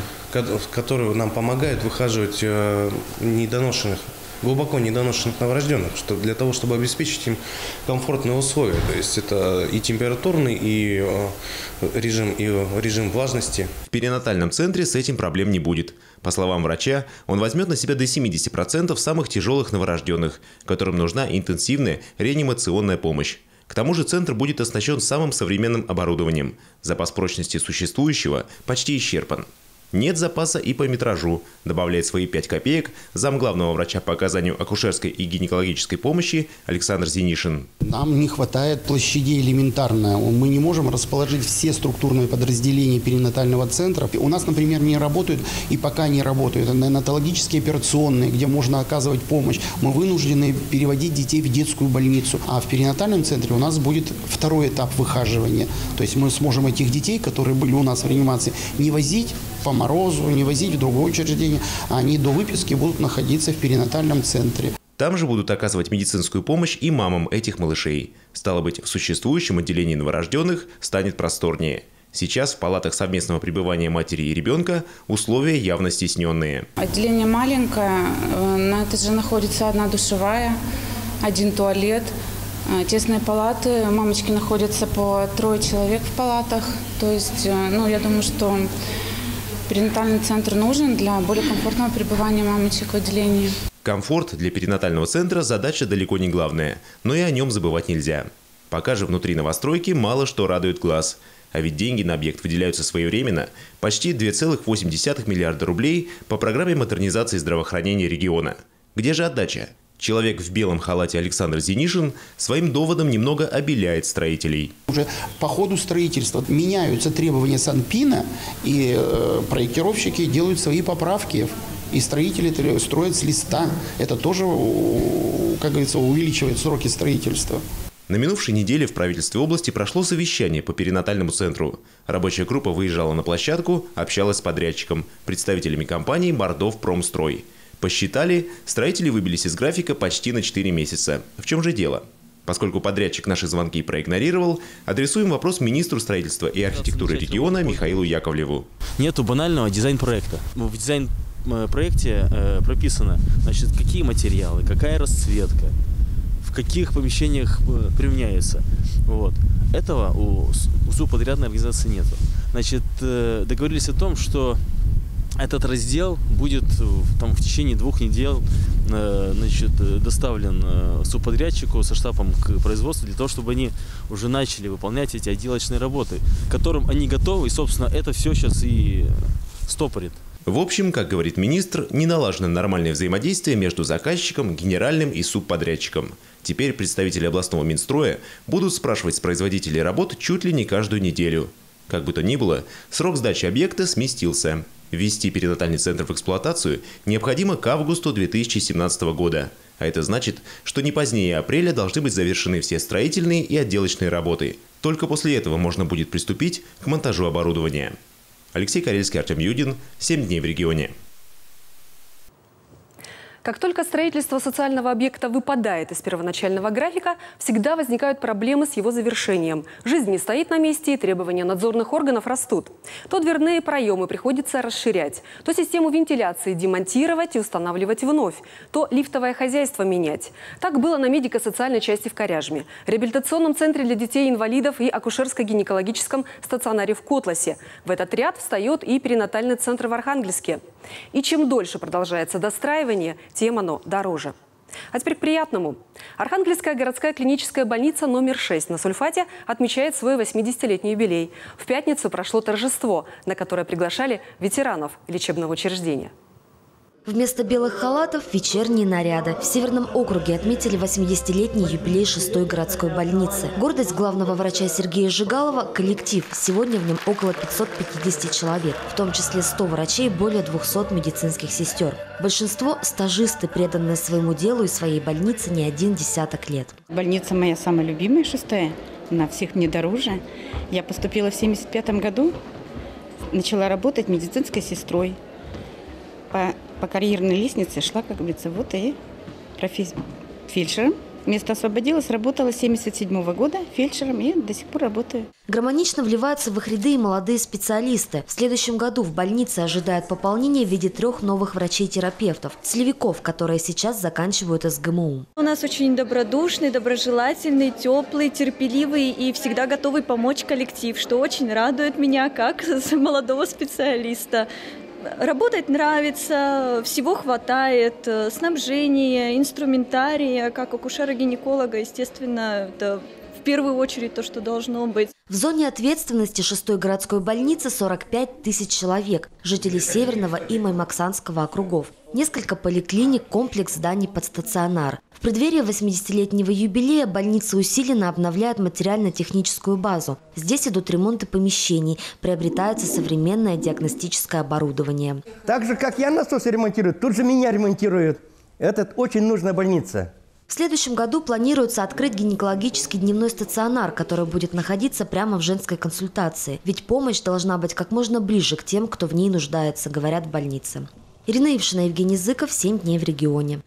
которые нам помогают выхаживать э, недоношенных, глубоко недоношенных новорожденных, что для того, чтобы обеспечить им комфортные условия. То есть это и температурный, и э, режим, и режим влажности. В перинатальном центре с этим проблем не будет. По словам врача, он возьмет на себя до семидесяти процентов самых тяжелых новорожденных, которым нужна интенсивная реанимационная помощь. К тому же центр будет оснащен самым современным оборудованием. Запас прочности существующего почти исчерпан. Нет запаса и по метражу, добавляет свои пять копеек замглавного врача по оказанию акушерской и гинекологической помощи Александр Зинишин. Нам не хватает площадей элементарно. Мы не можем расположить все структурные подразделения перинатального центра. У нас, например, не работают и пока не работают неонатологические операционные, где можно оказывать помощь. Мы вынуждены переводить детей в детскую больницу. А в перинатальном центре у нас будет второй этап выхаживания. То есть мы сможем этих детей, которые были у нас в реанимации, не возить по морозу, не возить в другое учреждение, а они до выписки будут находиться в перинатальном центре. Там же будут оказывать медицинскую помощь и мамам этих малышей. Стало быть, в существующем отделении новорожденных станет просторнее. Сейчас в палатах совместного пребывания матери и ребенка условия явно стесненные. Отделение маленькое, на этаже находится одна душевая, один туалет. Тесные палаты, мамочки находятся по трое человек в палатах. То есть, ну, я думаю, что перинатальный центр нужен для более комфортного пребывания мамочек в отделении. Комфорт для перинатального центра – задача далеко не главная, но и о нем забывать нельзя. Пока же внутри новостройки мало что радует глаз. А ведь деньги на объект выделяются своевременно – почти две целых восемь десятых миллиарда рублей по программе модернизации здравоохранения региона. Где же отдача? Человек в белом халате Александр Зинишин своим доводом немного обеляет строителей. Уже по ходу строительства меняются требования Санпина, и э, проектировщики делают свои поправки. И строители строят с листа. Это тоже, как говорится, увеличивает сроки строительства. На минувшей неделе в правительстве области прошло совещание по перинатальному центру. Рабочая группа выезжала на площадку, общалась с подрядчиком, представителями компании «Мордов Промстрой». Посчитали, строители выбились из графика почти на четыре месяца. В чем же дело? Поскольку подрядчик наши звонки проигнорировал, адресуем вопрос министру строительства и архитектуры региона Михаилу Яковлеву. Нету банального дизайн-проекта. В дизайн-проекте э, прописано, значит, какие материалы, какая расцветка, в каких помещениях э, применяется. Вот. Этого у, у субподрядной организации нету. Значит, э, договорились о том, что этот раздел будет там, в течение двух недель э, значит, доставлен э, субподрядчику со штабом к производству для того, чтобы они уже начали выполнять эти отделочные работы, к которым они готовы. И, собственно, это все сейчас и стопорит. В общем, как говорит министр, не налажено нормальное взаимодействие между заказчиком, генеральным и субподрядчиком. Теперь представители областного Минстроя будут спрашивать с производителей работ чуть ли не каждую неделю. Как бы то ни было, срок сдачи объекта сместился. Ввести перинатальный центр в эксплуатацию необходимо к августу две тысячи семнадцатого года. А это значит, что не позднее апреля должны быть завершены все строительные и отделочные работы. Только после этого можно будет приступить к монтажу оборудования. Алексей Карельский, Артем Юдин. Семь дней в регионе. Как только строительство социального объекта выпадает из первоначального графика, всегда возникают проблемы с его завершением. Жизнь не стоит на месте, и требования надзорных органов растут. То дверные проемы приходится расширять, то систему вентиляции демонтировать и устанавливать вновь, то лифтовое хозяйство менять. Так было на медико-социальной части в Коряжме, реабилитационном центре для детей-инвалидов и акушерско-гинекологическом стационаре в Котласе. В этот ряд встает и перинатальный центр в Архангельске. И чем дольше продолжается достраивание, тем оно дороже. А теперь к приятному. Архангельская городская клиническая больница номер шесть на Сульфате отмечает свой восьмидесятилетний юбилей. В пятницу прошло торжество, на которое приглашали ветеранов лечебного учреждения. Вместо белых халатов – вечерние наряды. В Северном округе отметили восьмидесятилетний юбилей шестой городской больницы. Гордость главного врача Сергея Жигалова – коллектив. Сегодня в нем около пятисот пятидесяти человек, в том числе сто врачей и более двухсот медицинских сестер. Большинство – стажисты, преданные своему делу и своей больнице не один десяток лет. Больница моя самая любимая, шестая. Она всех мне дороже. Я поступила в семьдесят пятом году, начала работать медицинской сестрой. По, по карьерной лестнице шла, как говорится, вот и профессия фельдшером. Место освободилось, работала с семьдесят седьмого года фельдшером и до сих пор работаю. Гармонично вливаются в их ряды и молодые специалисты. В следующем году в больнице ожидают пополнения в виде трех новых врачей-терапевтов, целевиков, которые сейчас заканчивают эс гэ эм у. У нас очень добродушный, доброжелательный, теплый, терпеливый и всегда готовый помочь коллектив, что очень радует меня как молодого специалиста. Работать нравится, всего хватает, снабжение, инструментария, как акушера-гинеколога, естественно, это в первую очередь то, что должно быть. В зоне ответственности шестой городской больницы сорок пять тысяч человек, жители Северного и Маймаксанского округов. Несколько поликлиник, комплекс зданий под стационар. В преддверии восьмидесятилетнего юбилея больница усиленно обновляет материально-техническую базу. Здесь идут ремонты помещений, приобретается современное диагностическое оборудование. Так же, как я насосы ремонтирую, тут же меня ремонтируют. Это очень нужная больница. В следующем году планируется открыть гинекологический дневной стационар, который будет находиться прямо в женской консультации. Ведь помощь должна быть как можно ближе к тем, кто в ней нуждается, говорят в больнице. Ирина Ившина, Евгений Зыков, «Семь дней в регионе».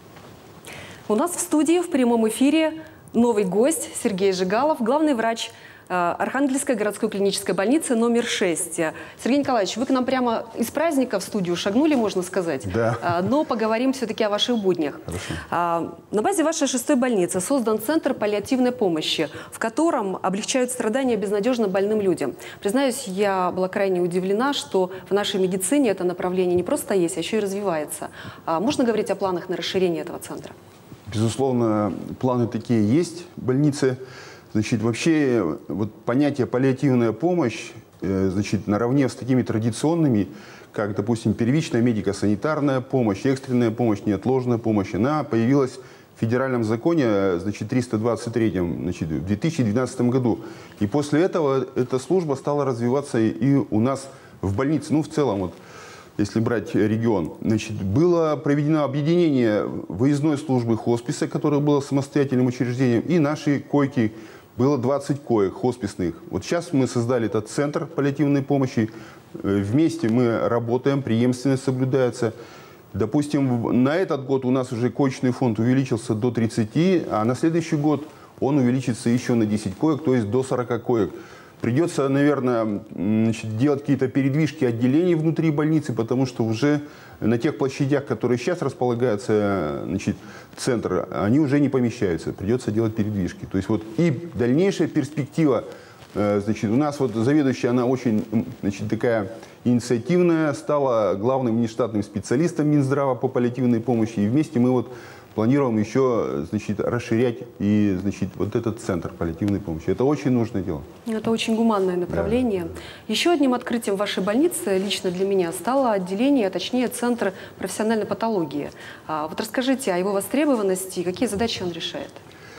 У нас в студии в прямом эфире новый гость Сергей Жигалов, главный врач Архангельской городской клинической больницы номер шесть. Сергей Николаевич, вы к нам прямо из праздника в студию шагнули, можно сказать. Да. Но поговорим все-таки о ваших буднях. Хорошо. На базе вашей шестой больницы создан Центр паллиативной помощи, в котором облегчают страдания безнадежно больным людям. Признаюсь, я была крайне удивлена, что в нашей медицине это направление не просто есть, а еще и развивается. Можно говорить о планах на расширение этого центра? Безусловно, планы такие есть в больнице. Значит, вообще вот понятие паллиативная помощь, э, значит, наравне с такими традиционными, как, допустим, первичная медико-санитарная помощь, экстренная помощь, неотложная помощь, она появилась в федеральном законе, значит, триста двадцать третьем, значит, в две тысячи двенадцатом году. И после этого эта служба стала развиваться и у нас в больнице, ну, в целом, вот, если брать регион. Значит, было проведено объединение выездной службы хосписа, которое было самостоятельным учреждением, и наши койки. Было двадцать коек хосписных. Вот сейчас мы создали этот центр паллиативной помощи. Вместе мы работаем, преемственность соблюдается. Допустим, на этот год у нас уже коечный фонд увеличился до тридцати, а на следующий год он увеличится еще на десять коек, то есть до сорока коек. Придется, наверное, значит, делать какие-то передвижки отделений внутри больницы, потому что уже на тех площадях, которые сейчас располагаются, значит, центр, они уже не помещаются. Придется делать передвижки. То есть вот и дальнейшая перспектива, значит, у нас вот заведующая, она очень, значит, такая инициативная, стала главным внештатным специалистом Минздрава по паллиативной помощи. И вместе мы вот планируем еще, значит, расширять и, значит, вот этот центр паллиативной помощи. Это очень нужное дело. Это очень гуманное направление. Да. Еще одним открытием вашей больницы лично для меня стало отделение, а точнее центр профессиональной патологии. Вот расскажите о его востребованности и какие задачи он решает.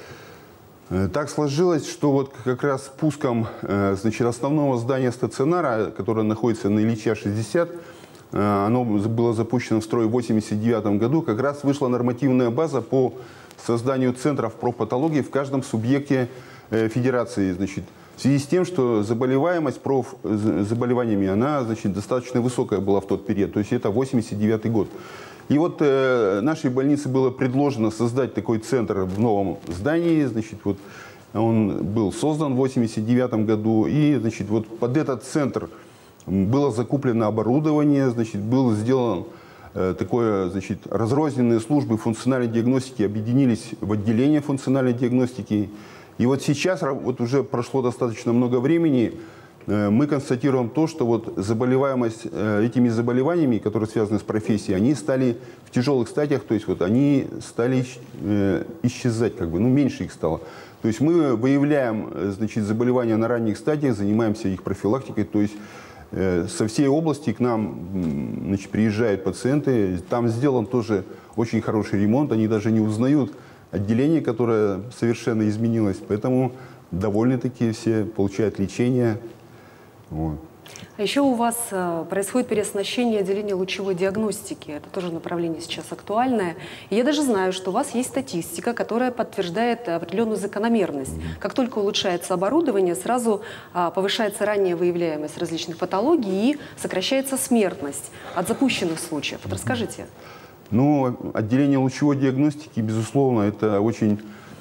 Так сложилось, что вот как раз спуском, значит, основного здания стационара, которое находится на Ильича шестьдесят, оно было запущено в строй в восемьдесят девятом году, как раз вышла нормативная база по созданию центров профпатологии в каждом субъекте федерации. Значит, в связи с тем, что заболеваемость профзаболеваниями, она, значит, достаточно высокая была в тот период, то есть это восемьдесят девятый год. И вот э, нашей больнице было предложено создать такой центр в новом здании, значит, вот он был создан в восемьдесят девятом году, и, значит, вот под этот центр было закуплено оборудование, значит, был сделан э, такое, значит, разрозненные службы функциональной диагностики объединились в отделение функциональной диагностики. И вот сейчас, вот уже прошло достаточно много времени, мы констатируем то, что вот заболеваемость этими заболеваниями, которые связаны с профессией, они стали в тяжелых стадиях, то есть вот они стали исчезать, как бы, ну меньше их стало. То есть мы выявляем, значит, заболевания на ранних стадиях, занимаемся их профилактикой, то есть со всей области к нам, значит, приезжают пациенты, там сделан тоже очень хороший ремонт, они даже не узнают отделение, которое совершенно изменилось, поэтому довольны-таки все, получают лечение. Вот. А еще у вас э, происходит переоснащение отделения лучевой диагностики. Это тоже направление сейчас актуальное. И я даже знаю, что у вас есть статистика, которая подтверждает определенную закономерность. Как только улучшается оборудование, сразу э, повышается ранняя выявляемость различных патологий и сокращается смертность от запущенных случаев. Вот расскажите. Ну, отделение лучевой диагностики, безусловно, это очень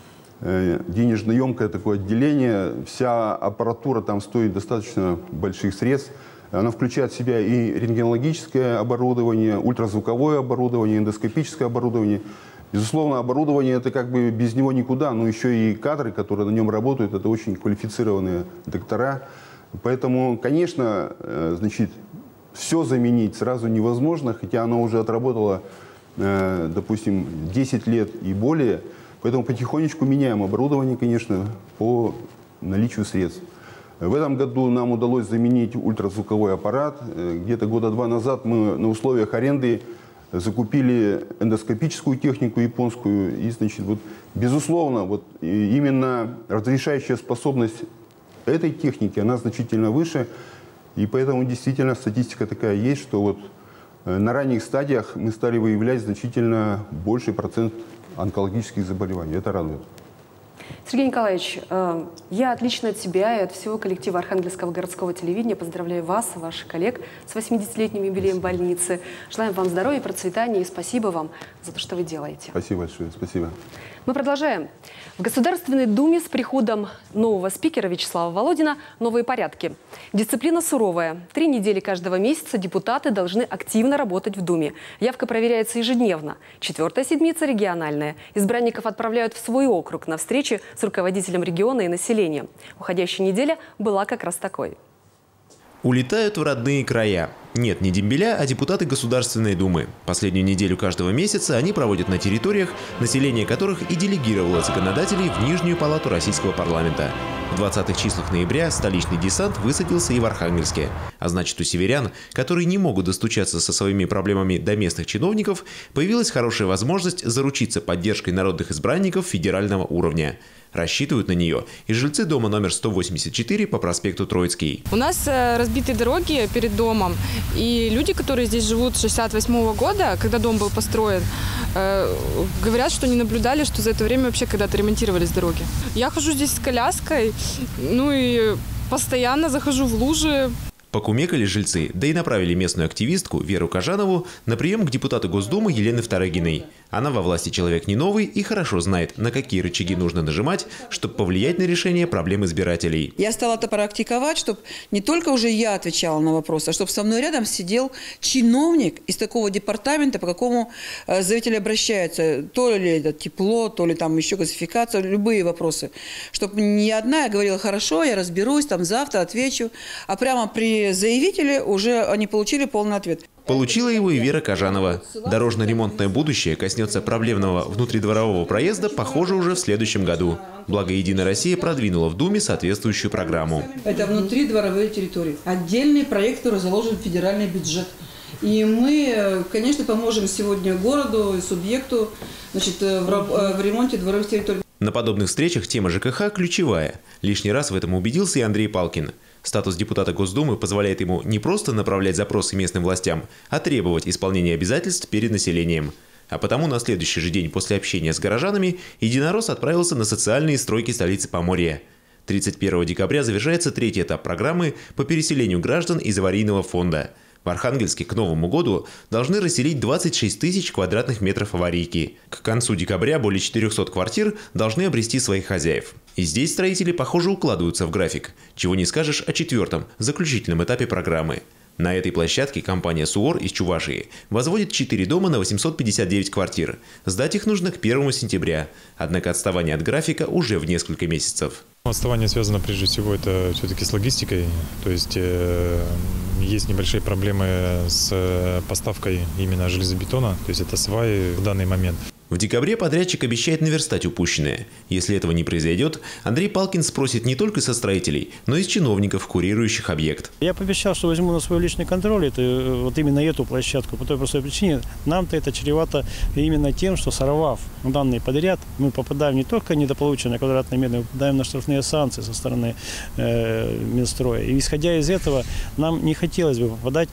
денежно-емкое такое отделение. Вся аппаратура там стоит достаточно больших средств. Она включает в себя и рентгенологическое оборудование, ультразвуковое оборудование, эндоскопическое оборудование. Безусловно, оборудование это как бы без него никуда, но еще и кадры, которые на нем работают, это очень квалифицированные доктора. Поэтому, конечно, значит, все заменить сразу невозможно, хотя оно уже отработало, допустим, десять лет и более. Поэтому потихонечку меняем оборудование, конечно, по наличию средств. В этом году нам удалось заменить ультразвуковой аппарат. Где-то года два назад мы на условиях аренды закупили эндоскопическую технику японскую. И, значит, вот, безусловно, вот, именно разрешающая способность этой техники, она значительно выше. И поэтому действительно статистика такая есть, что вот на ранних стадиях мы стали выявлять значительно больший процент онкологических заболеваний. Это радует. Сергей Николаевич, я отлично от себя и от всего коллектива Архангельского городского телевидения поздравляю вас и ваших коллег с восьмидесятилетним юбилеем больницы. Желаем вам здоровья, процветания и спасибо вам за то, что вы делаете. Спасибо большое. Спасибо. Мы продолжаем. В Государственной Думе с приходом нового спикера Вячеслава Володина новые порядки. Дисциплина суровая. Три недели каждого месяца депутаты должны активно работать в Думе. Явка проверяется ежедневно. Четвертая седмица региональная. Избранников отправляют в свой округ на встречи с руководителем региона и населением. Уходящая неделя была как раз такой. Улетают в родные края. Нет, не дембеля, а депутаты Государственной Думы. Последнюю неделю каждого месяца они проводят на территориях, население которых и делегировало законодателей в Нижнюю палату Российского парламента. В двадцатых числах ноября столичный десант высадился и в Архангельске. А значит, у северян, которые не могут достучаться со своими проблемами до местных чиновников, появилась хорошая возможность заручиться поддержкой народных избранников федерального уровня. Рассчитывают на нее и жильцы дома номер сто восемьдесят четыре по проспекту Троицкий. У нас разбитые дороги перед домом, и люди, которые здесь живут с шестьдесят восьмого года, когда дом был построен, говорят, что не наблюдали, что за это время вообще когда-то ремонтировались дороги. Я хожу здесь с коляской, ну и постоянно захожу в лужи. Покумекали жильцы, да и направили местную активистку Веру Кажанову на прием к депутату Госдумы Елены Вторыгиной. Она во власти человек не новый и хорошо знает, на какие рычаги нужно нажимать, чтобы повлиять на решение проблем избирателей. Я стала это практиковать, чтобы не только уже я отвечала на вопросы, а чтобы со мной рядом сидел чиновник из такого департамента, по какому заявители обращаются. То ли это тепло, то ли там еще газификация, любые вопросы. Чтобы не одна я говорила, хорошо, я разберусь, там завтра отвечу, а прямо при заявителе уже они получили полный ответ. Получила его и Вера Кажанова. Дорожно-ремонтное будущее коснется проблемного внутридворового проезда, похоже, уже в следующем году. Благо, Единая Россия продвинула в Думе соответствующую программу. Это внутридворовые территории. Отдельный проект, который заложен в федеральный бюджет. И мы, конечно, поможем сегодня городу и субъекту, значит, в ремонте дворовых территорий. На подобных встречах тема ЖКХ ключевая. Лишний раз в этом убедился и Андрей Палкин. Статус депутата Госдумы позволяет ему не просто направлять запросы местным властям, а требовать исполнения обязательств перед населением. А потому на следующий же день после общения с горожанами единорос отправился на социальные стройки столицы Поморья. тридцать первого декабря завершается третий этап программы по переселению граждан из аварийного фонда. В Архангельске к Новому году должны расселить двадцать шесть тысяч квадратных метров аварийки. К концу декабря более четырёхсот квартир должны обрести своих хозяев. И здесь строители, похоже, укладываются в график. Чего не скажешь о четвертом, заключительном этапе программы. На этой площадке компания «Суор» из Чувашии возводит четыре дома на восемьсот пятьдесят девять квартир. Сдать их нужно к первому сентября. Однако отставание от графика уже в несколько месяцев. Отставание связано прежде всего это все-таки с логистикой. То есть э, есть небольшие проблемы с поставкой именно железобетона. То есть это сваи в данный момент. В декабре подрядчик обещает наверстать упущенное. Если этого не произойдет, Андрей Палкин спросит не только со строителей, но и с чиновников, курирующих объект. Я пообещал, что возьму на свой личный контроль это, вот именно эту площадку. По той простой причине, нам-то это чревато именно тем, что сорвав данный подряд, мы попадаем не только в недополученные квадратные метры, мы попадаем на штрафные санкции со стороны э, Минстроя. И исходя из этого, нам не хотелось бы попадать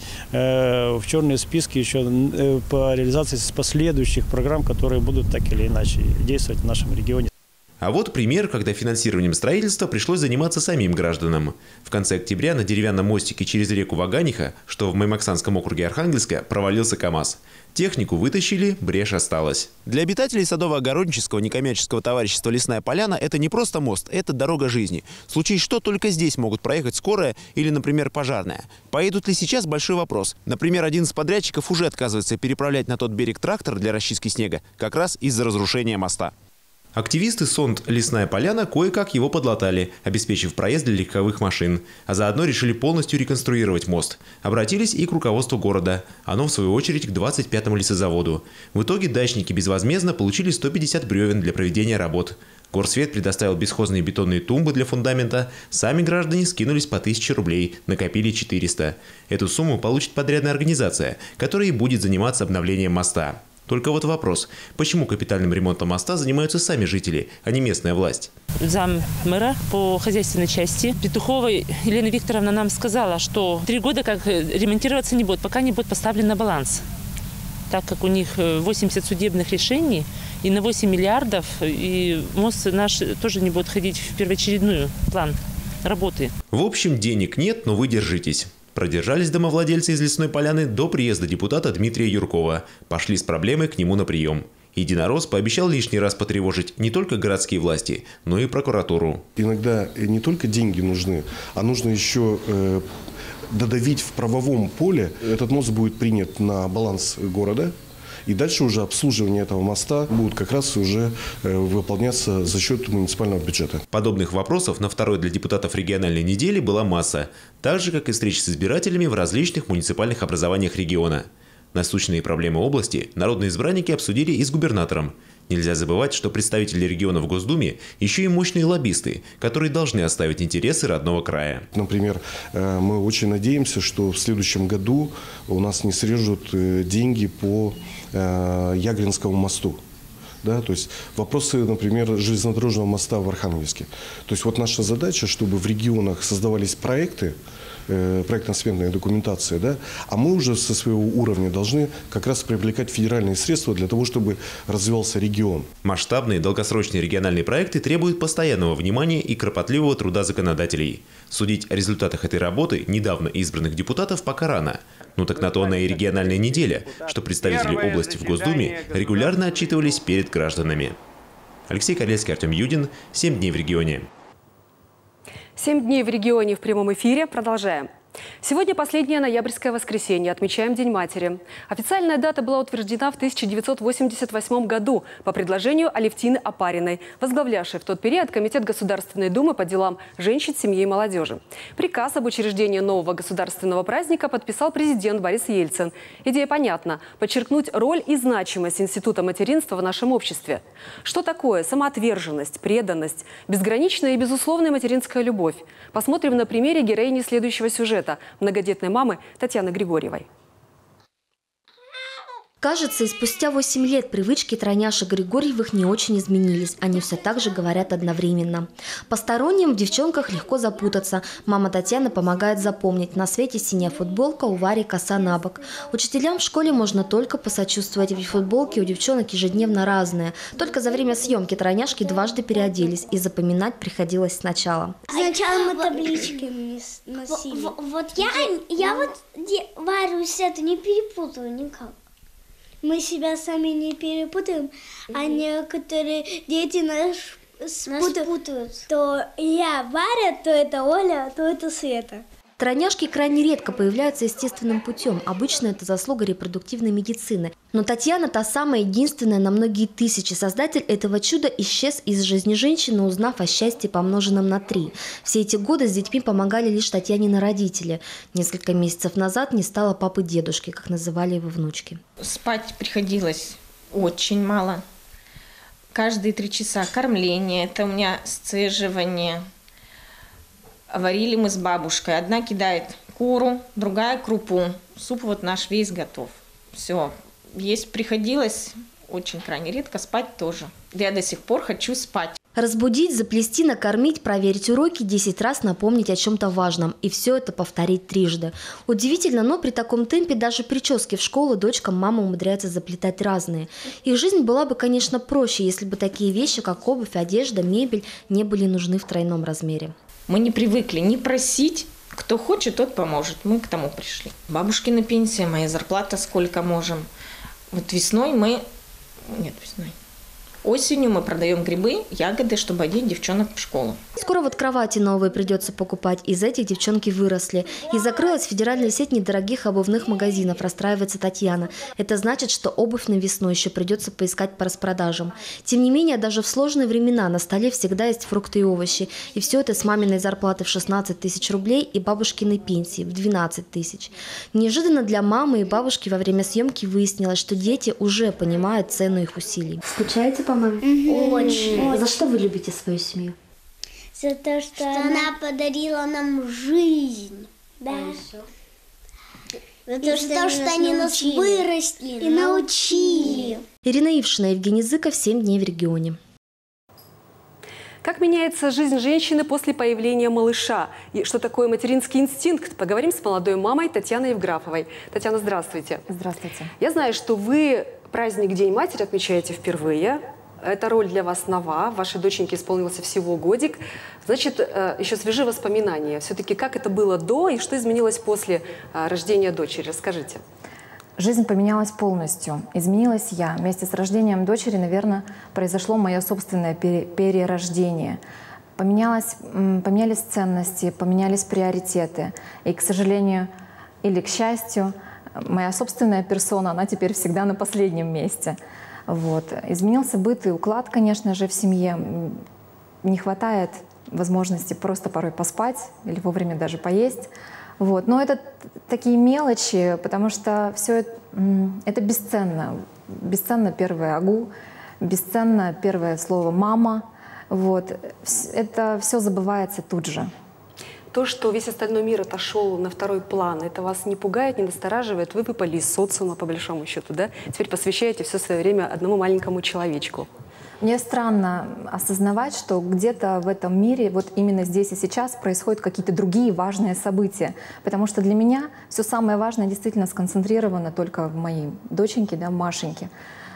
э, в черные списки еще э, по реализации последующих программ, которые будут так или иначе действовать в нашем регионе. А вот пример, когда финансированием строительства пришлось заниматься самим гражданам. В конце октября на деревянном мостике через реку Ваганиха, что в Маймаксанском округе Архангельска, провалился КАМАЗ. Технику вытащили, брешь осталась. Для обитателей садово-огороднического некоммерческого товарищества «Лесная поляна» это не просто мост, это дорога жизни. Случись что, только здесь могут проехать скорая или, например, пожарная. Поедут ли сейчас – большой вопрос. Например, один из подрядчиков уже отказывается переправлять на тот берег трактор для расчистки снега, как раз из-за разрушения моста. Активисты СОНД «Лесная поляна» кое-как его подлатали, обеспечив проезд для легковых машин. А заодно решили полностью реконструировать мост. Обратились и к руководству города. Оно, в свою очередь, к двадцать пятому лесозаводу. В итоге дачники безвозмездно получили сто пятьдесят бревен для проведения работ. Горсвет предоставил бесхозные бетонные тумбы для фундамента. Сами граждане скинулись по тысяче рублей, накопили четыреста. Эту сумму получит подрядная организация, которая и будет заниматься обновлением моста. Только вот вопрос, почему капитальным ремонтом моста занимаются сами жители, а не местная власть? Зам мэра по хозяйственной части Петухова Елена Викторовна нам сказала, что три года как ремонтироваться не будет, пока не будет поставлен на баланс. Так как у них восемьдесят судебных решений и на восемь миллиардов, и мост наш тоже не будет ходить в первоочередную план работы. В общем, денег нет, но вы держитесь. Продержались домовладельцы из Лесной поляны до приезда депутата Дмитрия Юркова. Пошли с проблемой к нему на прием. Единорос пообещал лишний раз потревожить не только городские власти, но и прокуратуру. Иногда не только деньги нужны, а нужно еще э, додавить в правовом поле. Этот мост будет принят на баланс города. И дальше уже обслуживание этого моста будет как раз уже выполняться за счет муниципального бюджета. Подобных вопросов на второй для депутатов региональной недели была масса. Так же, как и встречи с избирателями в различных муниципальных образованиях региона. Насущные проблемы области народные избранники обсудили и с губернатором. Нельзя забывать, что представители региона в Госдуме еще и мощные лоббисты, которые должны оставить интересы родного края. Например, мы очень надеемся, что в следующем году у нас не срежут деньги по Ягринскому мосту. Да, то есть вопросы, например, железнодорожного моста в Архангельске. То есть вот наша задача, чтобы в регионах создавались проекты, проектно-сметная документация, да, а мы уже со своего уровня должны как раз привлекать федеральные средства для того, чтобы развивался регион. Масштабные долгосрочные региональные проекты требуют постоянного внимания и кропотливого труда законодателей. Судить о результатах этой работы недавно избранных депутатов пока рано. Ну так на то она и региональная неделя, что представители области в Госдуме регулярно отчитывались перед гражданами. Алексей Карельский, Артем Юдин. Семь дней в регионе. Семь дней в регионе в прямом эфире. Продолжаем. Сегодня последнее ноябрьское воскресенье. Отмечаем День матери. Официальная дата была утверждена в тысяча девятьсот восемьдесят восьмом году по предложению Алевтины Опариной, возглавлявшей в тот период Комитет Государственной Думы по делам женщин, семьи и молодежи. Приказ об учреждении нового государственного праздника подписал президент Борис Ельцин. Идея понятна – подчеркнуть роль и значимость института материнства в нашем обществе. Что такое самоотверженность, преданность, безграничная и безусловная материнская любовь? Посмотрим на примере героини следующего сюжета. Многодетной мамы Татьяны Григорьевой. Кажется, и спустя восемь лет привычки тройняшек Григорьевых не очень изменились. Они все так же говорят одновременно. Посторонним в девчонках легко запутаться. Мама Татьяна помогает запомнить. На свете синяя футболка, у Вари коса на бок. Учителям в школе можно только посочувствовать. Ведь футболки у девчонок ежедневно разные. Только за время съемки тройняшки дважды переоделись. И запоминать приходилось сначала. Сначала мы таблички носили. Вот, вот я, я вот Варю Свету не перепутаю никак. Мы себя сами не перепутаем, mm-hmm. а некоторые дети нас спутают. нас путают. То я Варя, то это Оля, то это Света. Тройняшки крайне редко появляются естественным путем. Обычно это заслуга репродуктивной медицины. Но Татьяна та самая единственная на многие тысячи. Создатель этого чуда исчез из жизни женщины, узнав о счастье, помноженном на три. Все эти годы с детьми помогали лишь Татьянины родители. Несколько месяцев назад не стало папы-дедушки, как называли его внучки. Спать приходилось очень мало. Каждые три часа кормление, это у меня сцеживание. Варили мы с бабушкой. Одна кидает куру, другая крупу. Суп вот наш весь готов. Все. Есть приходилось очень крайне редко, спать тоже. Я до сих пор хочу спать. Разбудить, заплести, накормить, проверить уроки, десять раз напомнить о чем-то важном. И все это повторить трижды. Удивительно, но при таком темпе даже прически в школу дочкам мама умудряется заплетать разные. Их жизнь была бы, конечно, проще, если бы такие вещи, как обувь, одежда, мебель, не были нужны в тройном размере. Мы не привыкли не просить. Кто хочет, тот поможет. Мы к тому пришли. Бабушкина пенсия, моя зарплата сколько можем. Вот весной мы... Нет, весной. Осенью мы продаем грибы, ягоды, чтобы одеть девчонок в школу. Скоро вот кровати новые придется покупать. Из этих девчонки выросли. И закрылась федеральная сеть недорогих обувных магазинов, расстраивается Татьяна. Это значит, что обувь на весну еще придется поискать по распродажам. Тем не менее, даже в сложные времена на столе всегда есть фрукты и овощи. И все это с маминой зарплаты в шестнадцать тысяч рублей и бабушкиной пенсии в двенадцать тысяч. Неожиданно для мамы и бабушки во время съемки выяснилось, что дети уже понимают цену их усилий. Скучаете по маме? Очень. За что вы любите свою семью? За то, что, что она подарила нам жизнь. Да. За то, что, что они нас вырастили и научили. Ирина Ившина, Евгений Зыков, «Семь дней в регионе». Как меняется жизнь женщины после появления малыша? И что такое материнский инстинкт? Поговорим с молодой мамой Татьяной Евграфовой. Татьяна, здравствуйте. Здравствуйте. Я знаю, что вы праздник День матери отмечаете впервые. Эта роль для вас нова. Вашей доченьке исполнился всего годик. Значит, еще свежие воспоминания. Все-таки как это было до и что изменилось после рождения дочери? Расскажите. Жизнь поменялась полностью. Изменилась я. Вместе с рождением дочери, наверное, произошло мое собственное перерождение. Поменялось, поменялись ценности, поменялись приоритеты. И, к сожалению, или к счастью, моя собственная персона, она теперь всегда на последнем месте. Вот. Изменился быт и уклад, конечно же, в семье. Не хватает возможности просто порой поспать или вовремя даже поесть. Вот. Но это такие мелочи, потому что все это, это бесценно. Бесценно первое «агу», бесценно первое слово «мама». Вот. Это все забывается тут же. То, что весь остальной мир отошел на второй план, это вас не пугает, не настораживает? Вы выпали из социума, по большому счету, да? Теперь посвящаете все свое время одному маленькому человечку. Мне странно осознавать, что где-то в этом мире, вот именно здесь и сейчас, происходят какие-то другие важные события. Потому что для меня все самое важное действительно сконцентрировано только в моей доченьке, да, Машеньке.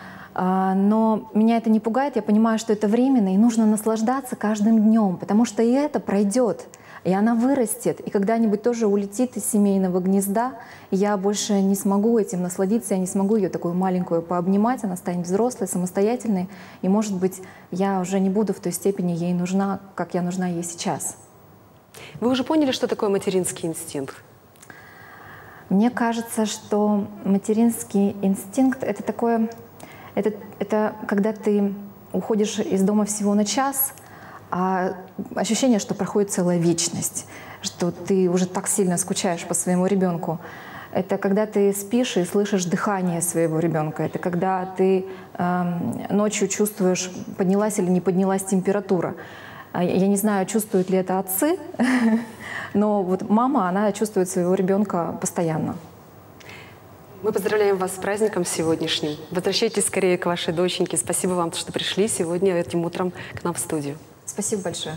Но меня это не пугает, я понимаю, что это временно, и нужно наслаждаться каждым днем, потому что и это пройдет. И она вырастет, и когда-нибудь тоже улетит из семейного гнезда, и я больше не смогу этим насладиться, я не смогу ее такую маленькую пообнимать, она станет взрослой, самостоятельной, и, может быть, я уже не буду в той степени ей нужна, как я нужна ей сейчас. Вы уже поняли, что такое материнский инстинкт? Мне кажется, что материнский инстинкт — это такое, это, это когда ты уходишь из дома всего на час, а ощущение, что проходит целая вечность, что ты уже так сильно скучаешь по своему ребенку. Это когда ты спишь и слышишь дыхание своего ребенка. Это когда ты э, ночью чувствуешь, поднялась или не поднялась температура. Я не знаю, чувствуют ли это отцы, но вот мама, она чувствует своего ребенка постоянно. Мы поздравляем вас с праздником сегодняшним. Возвращайтесь скорее к вашей доченьке. Спасибо вам, что пришли сегодня этим утром к нам в студию. Спасибо большое.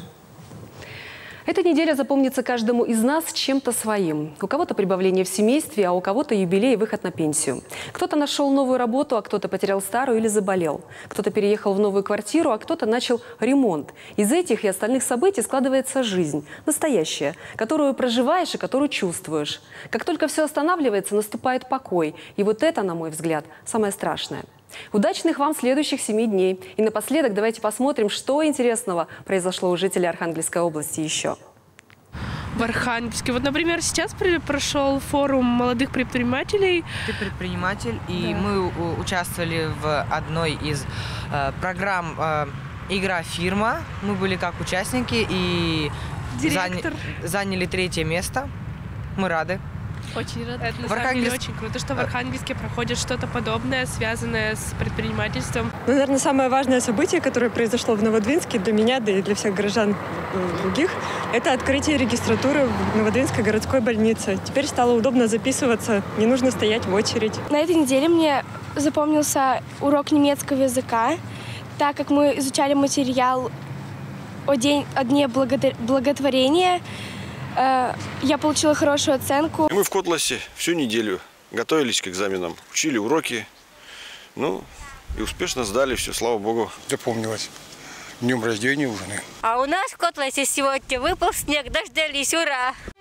Эта неделя запомнится каждому из нас чем-то своим. У кого-то прибавление в семействе, а у кого-то юбилей и выход на пенсию. Кто-то нашел новую работу, а кто-то потерял старую или заболел. Кто-то переехал в новую квартиру, а кто-то начал ремонт. Из этих и остальных событий складывается жизнь, настоящая, которую проживаешь и которую чувствуешь. Как только все останавливается, наступает покой. И вот это, на мой взгляд, самое страшное. Удачных вам следующих семи дней. И напоследок давайте посмотрим, что интересного произошло у жителей Архангельской области еще. в Архангельске. Вот, например, сейчас прошел форум молодых предпринимателей. Ты предприниматель, и да. мы участвовали в одной из э, программ э, «Игра фирма». Мы были как участники и заня- заняли третье место. Мы рады. Очень рада. Это на самом Архангельск... деле очень круто, что в Архангельске проходит что-то подобное, связанное с предпринимательством. Ну, наверное, самое важное событие, которое произошло в Новодвинске для меня, да и для всех горожан других, это открытие регистратуры в Новодвинской городской больнице. Теперь стало удобно записываться, не нужно стоять в очередь. На этой неделе мне запомнился урок немецкого языка, так как мы изучали материал о, день, о дне благотворения. Я получила хорошую оценку. Мы в Котласе всю неделю готовились к экзаменам, учили уроки, ну и успешно сдали все, слава богу. Запомнилось. Днем рождения ужины. А у нас в Котласе сегодня выпал снег, дождались, ура!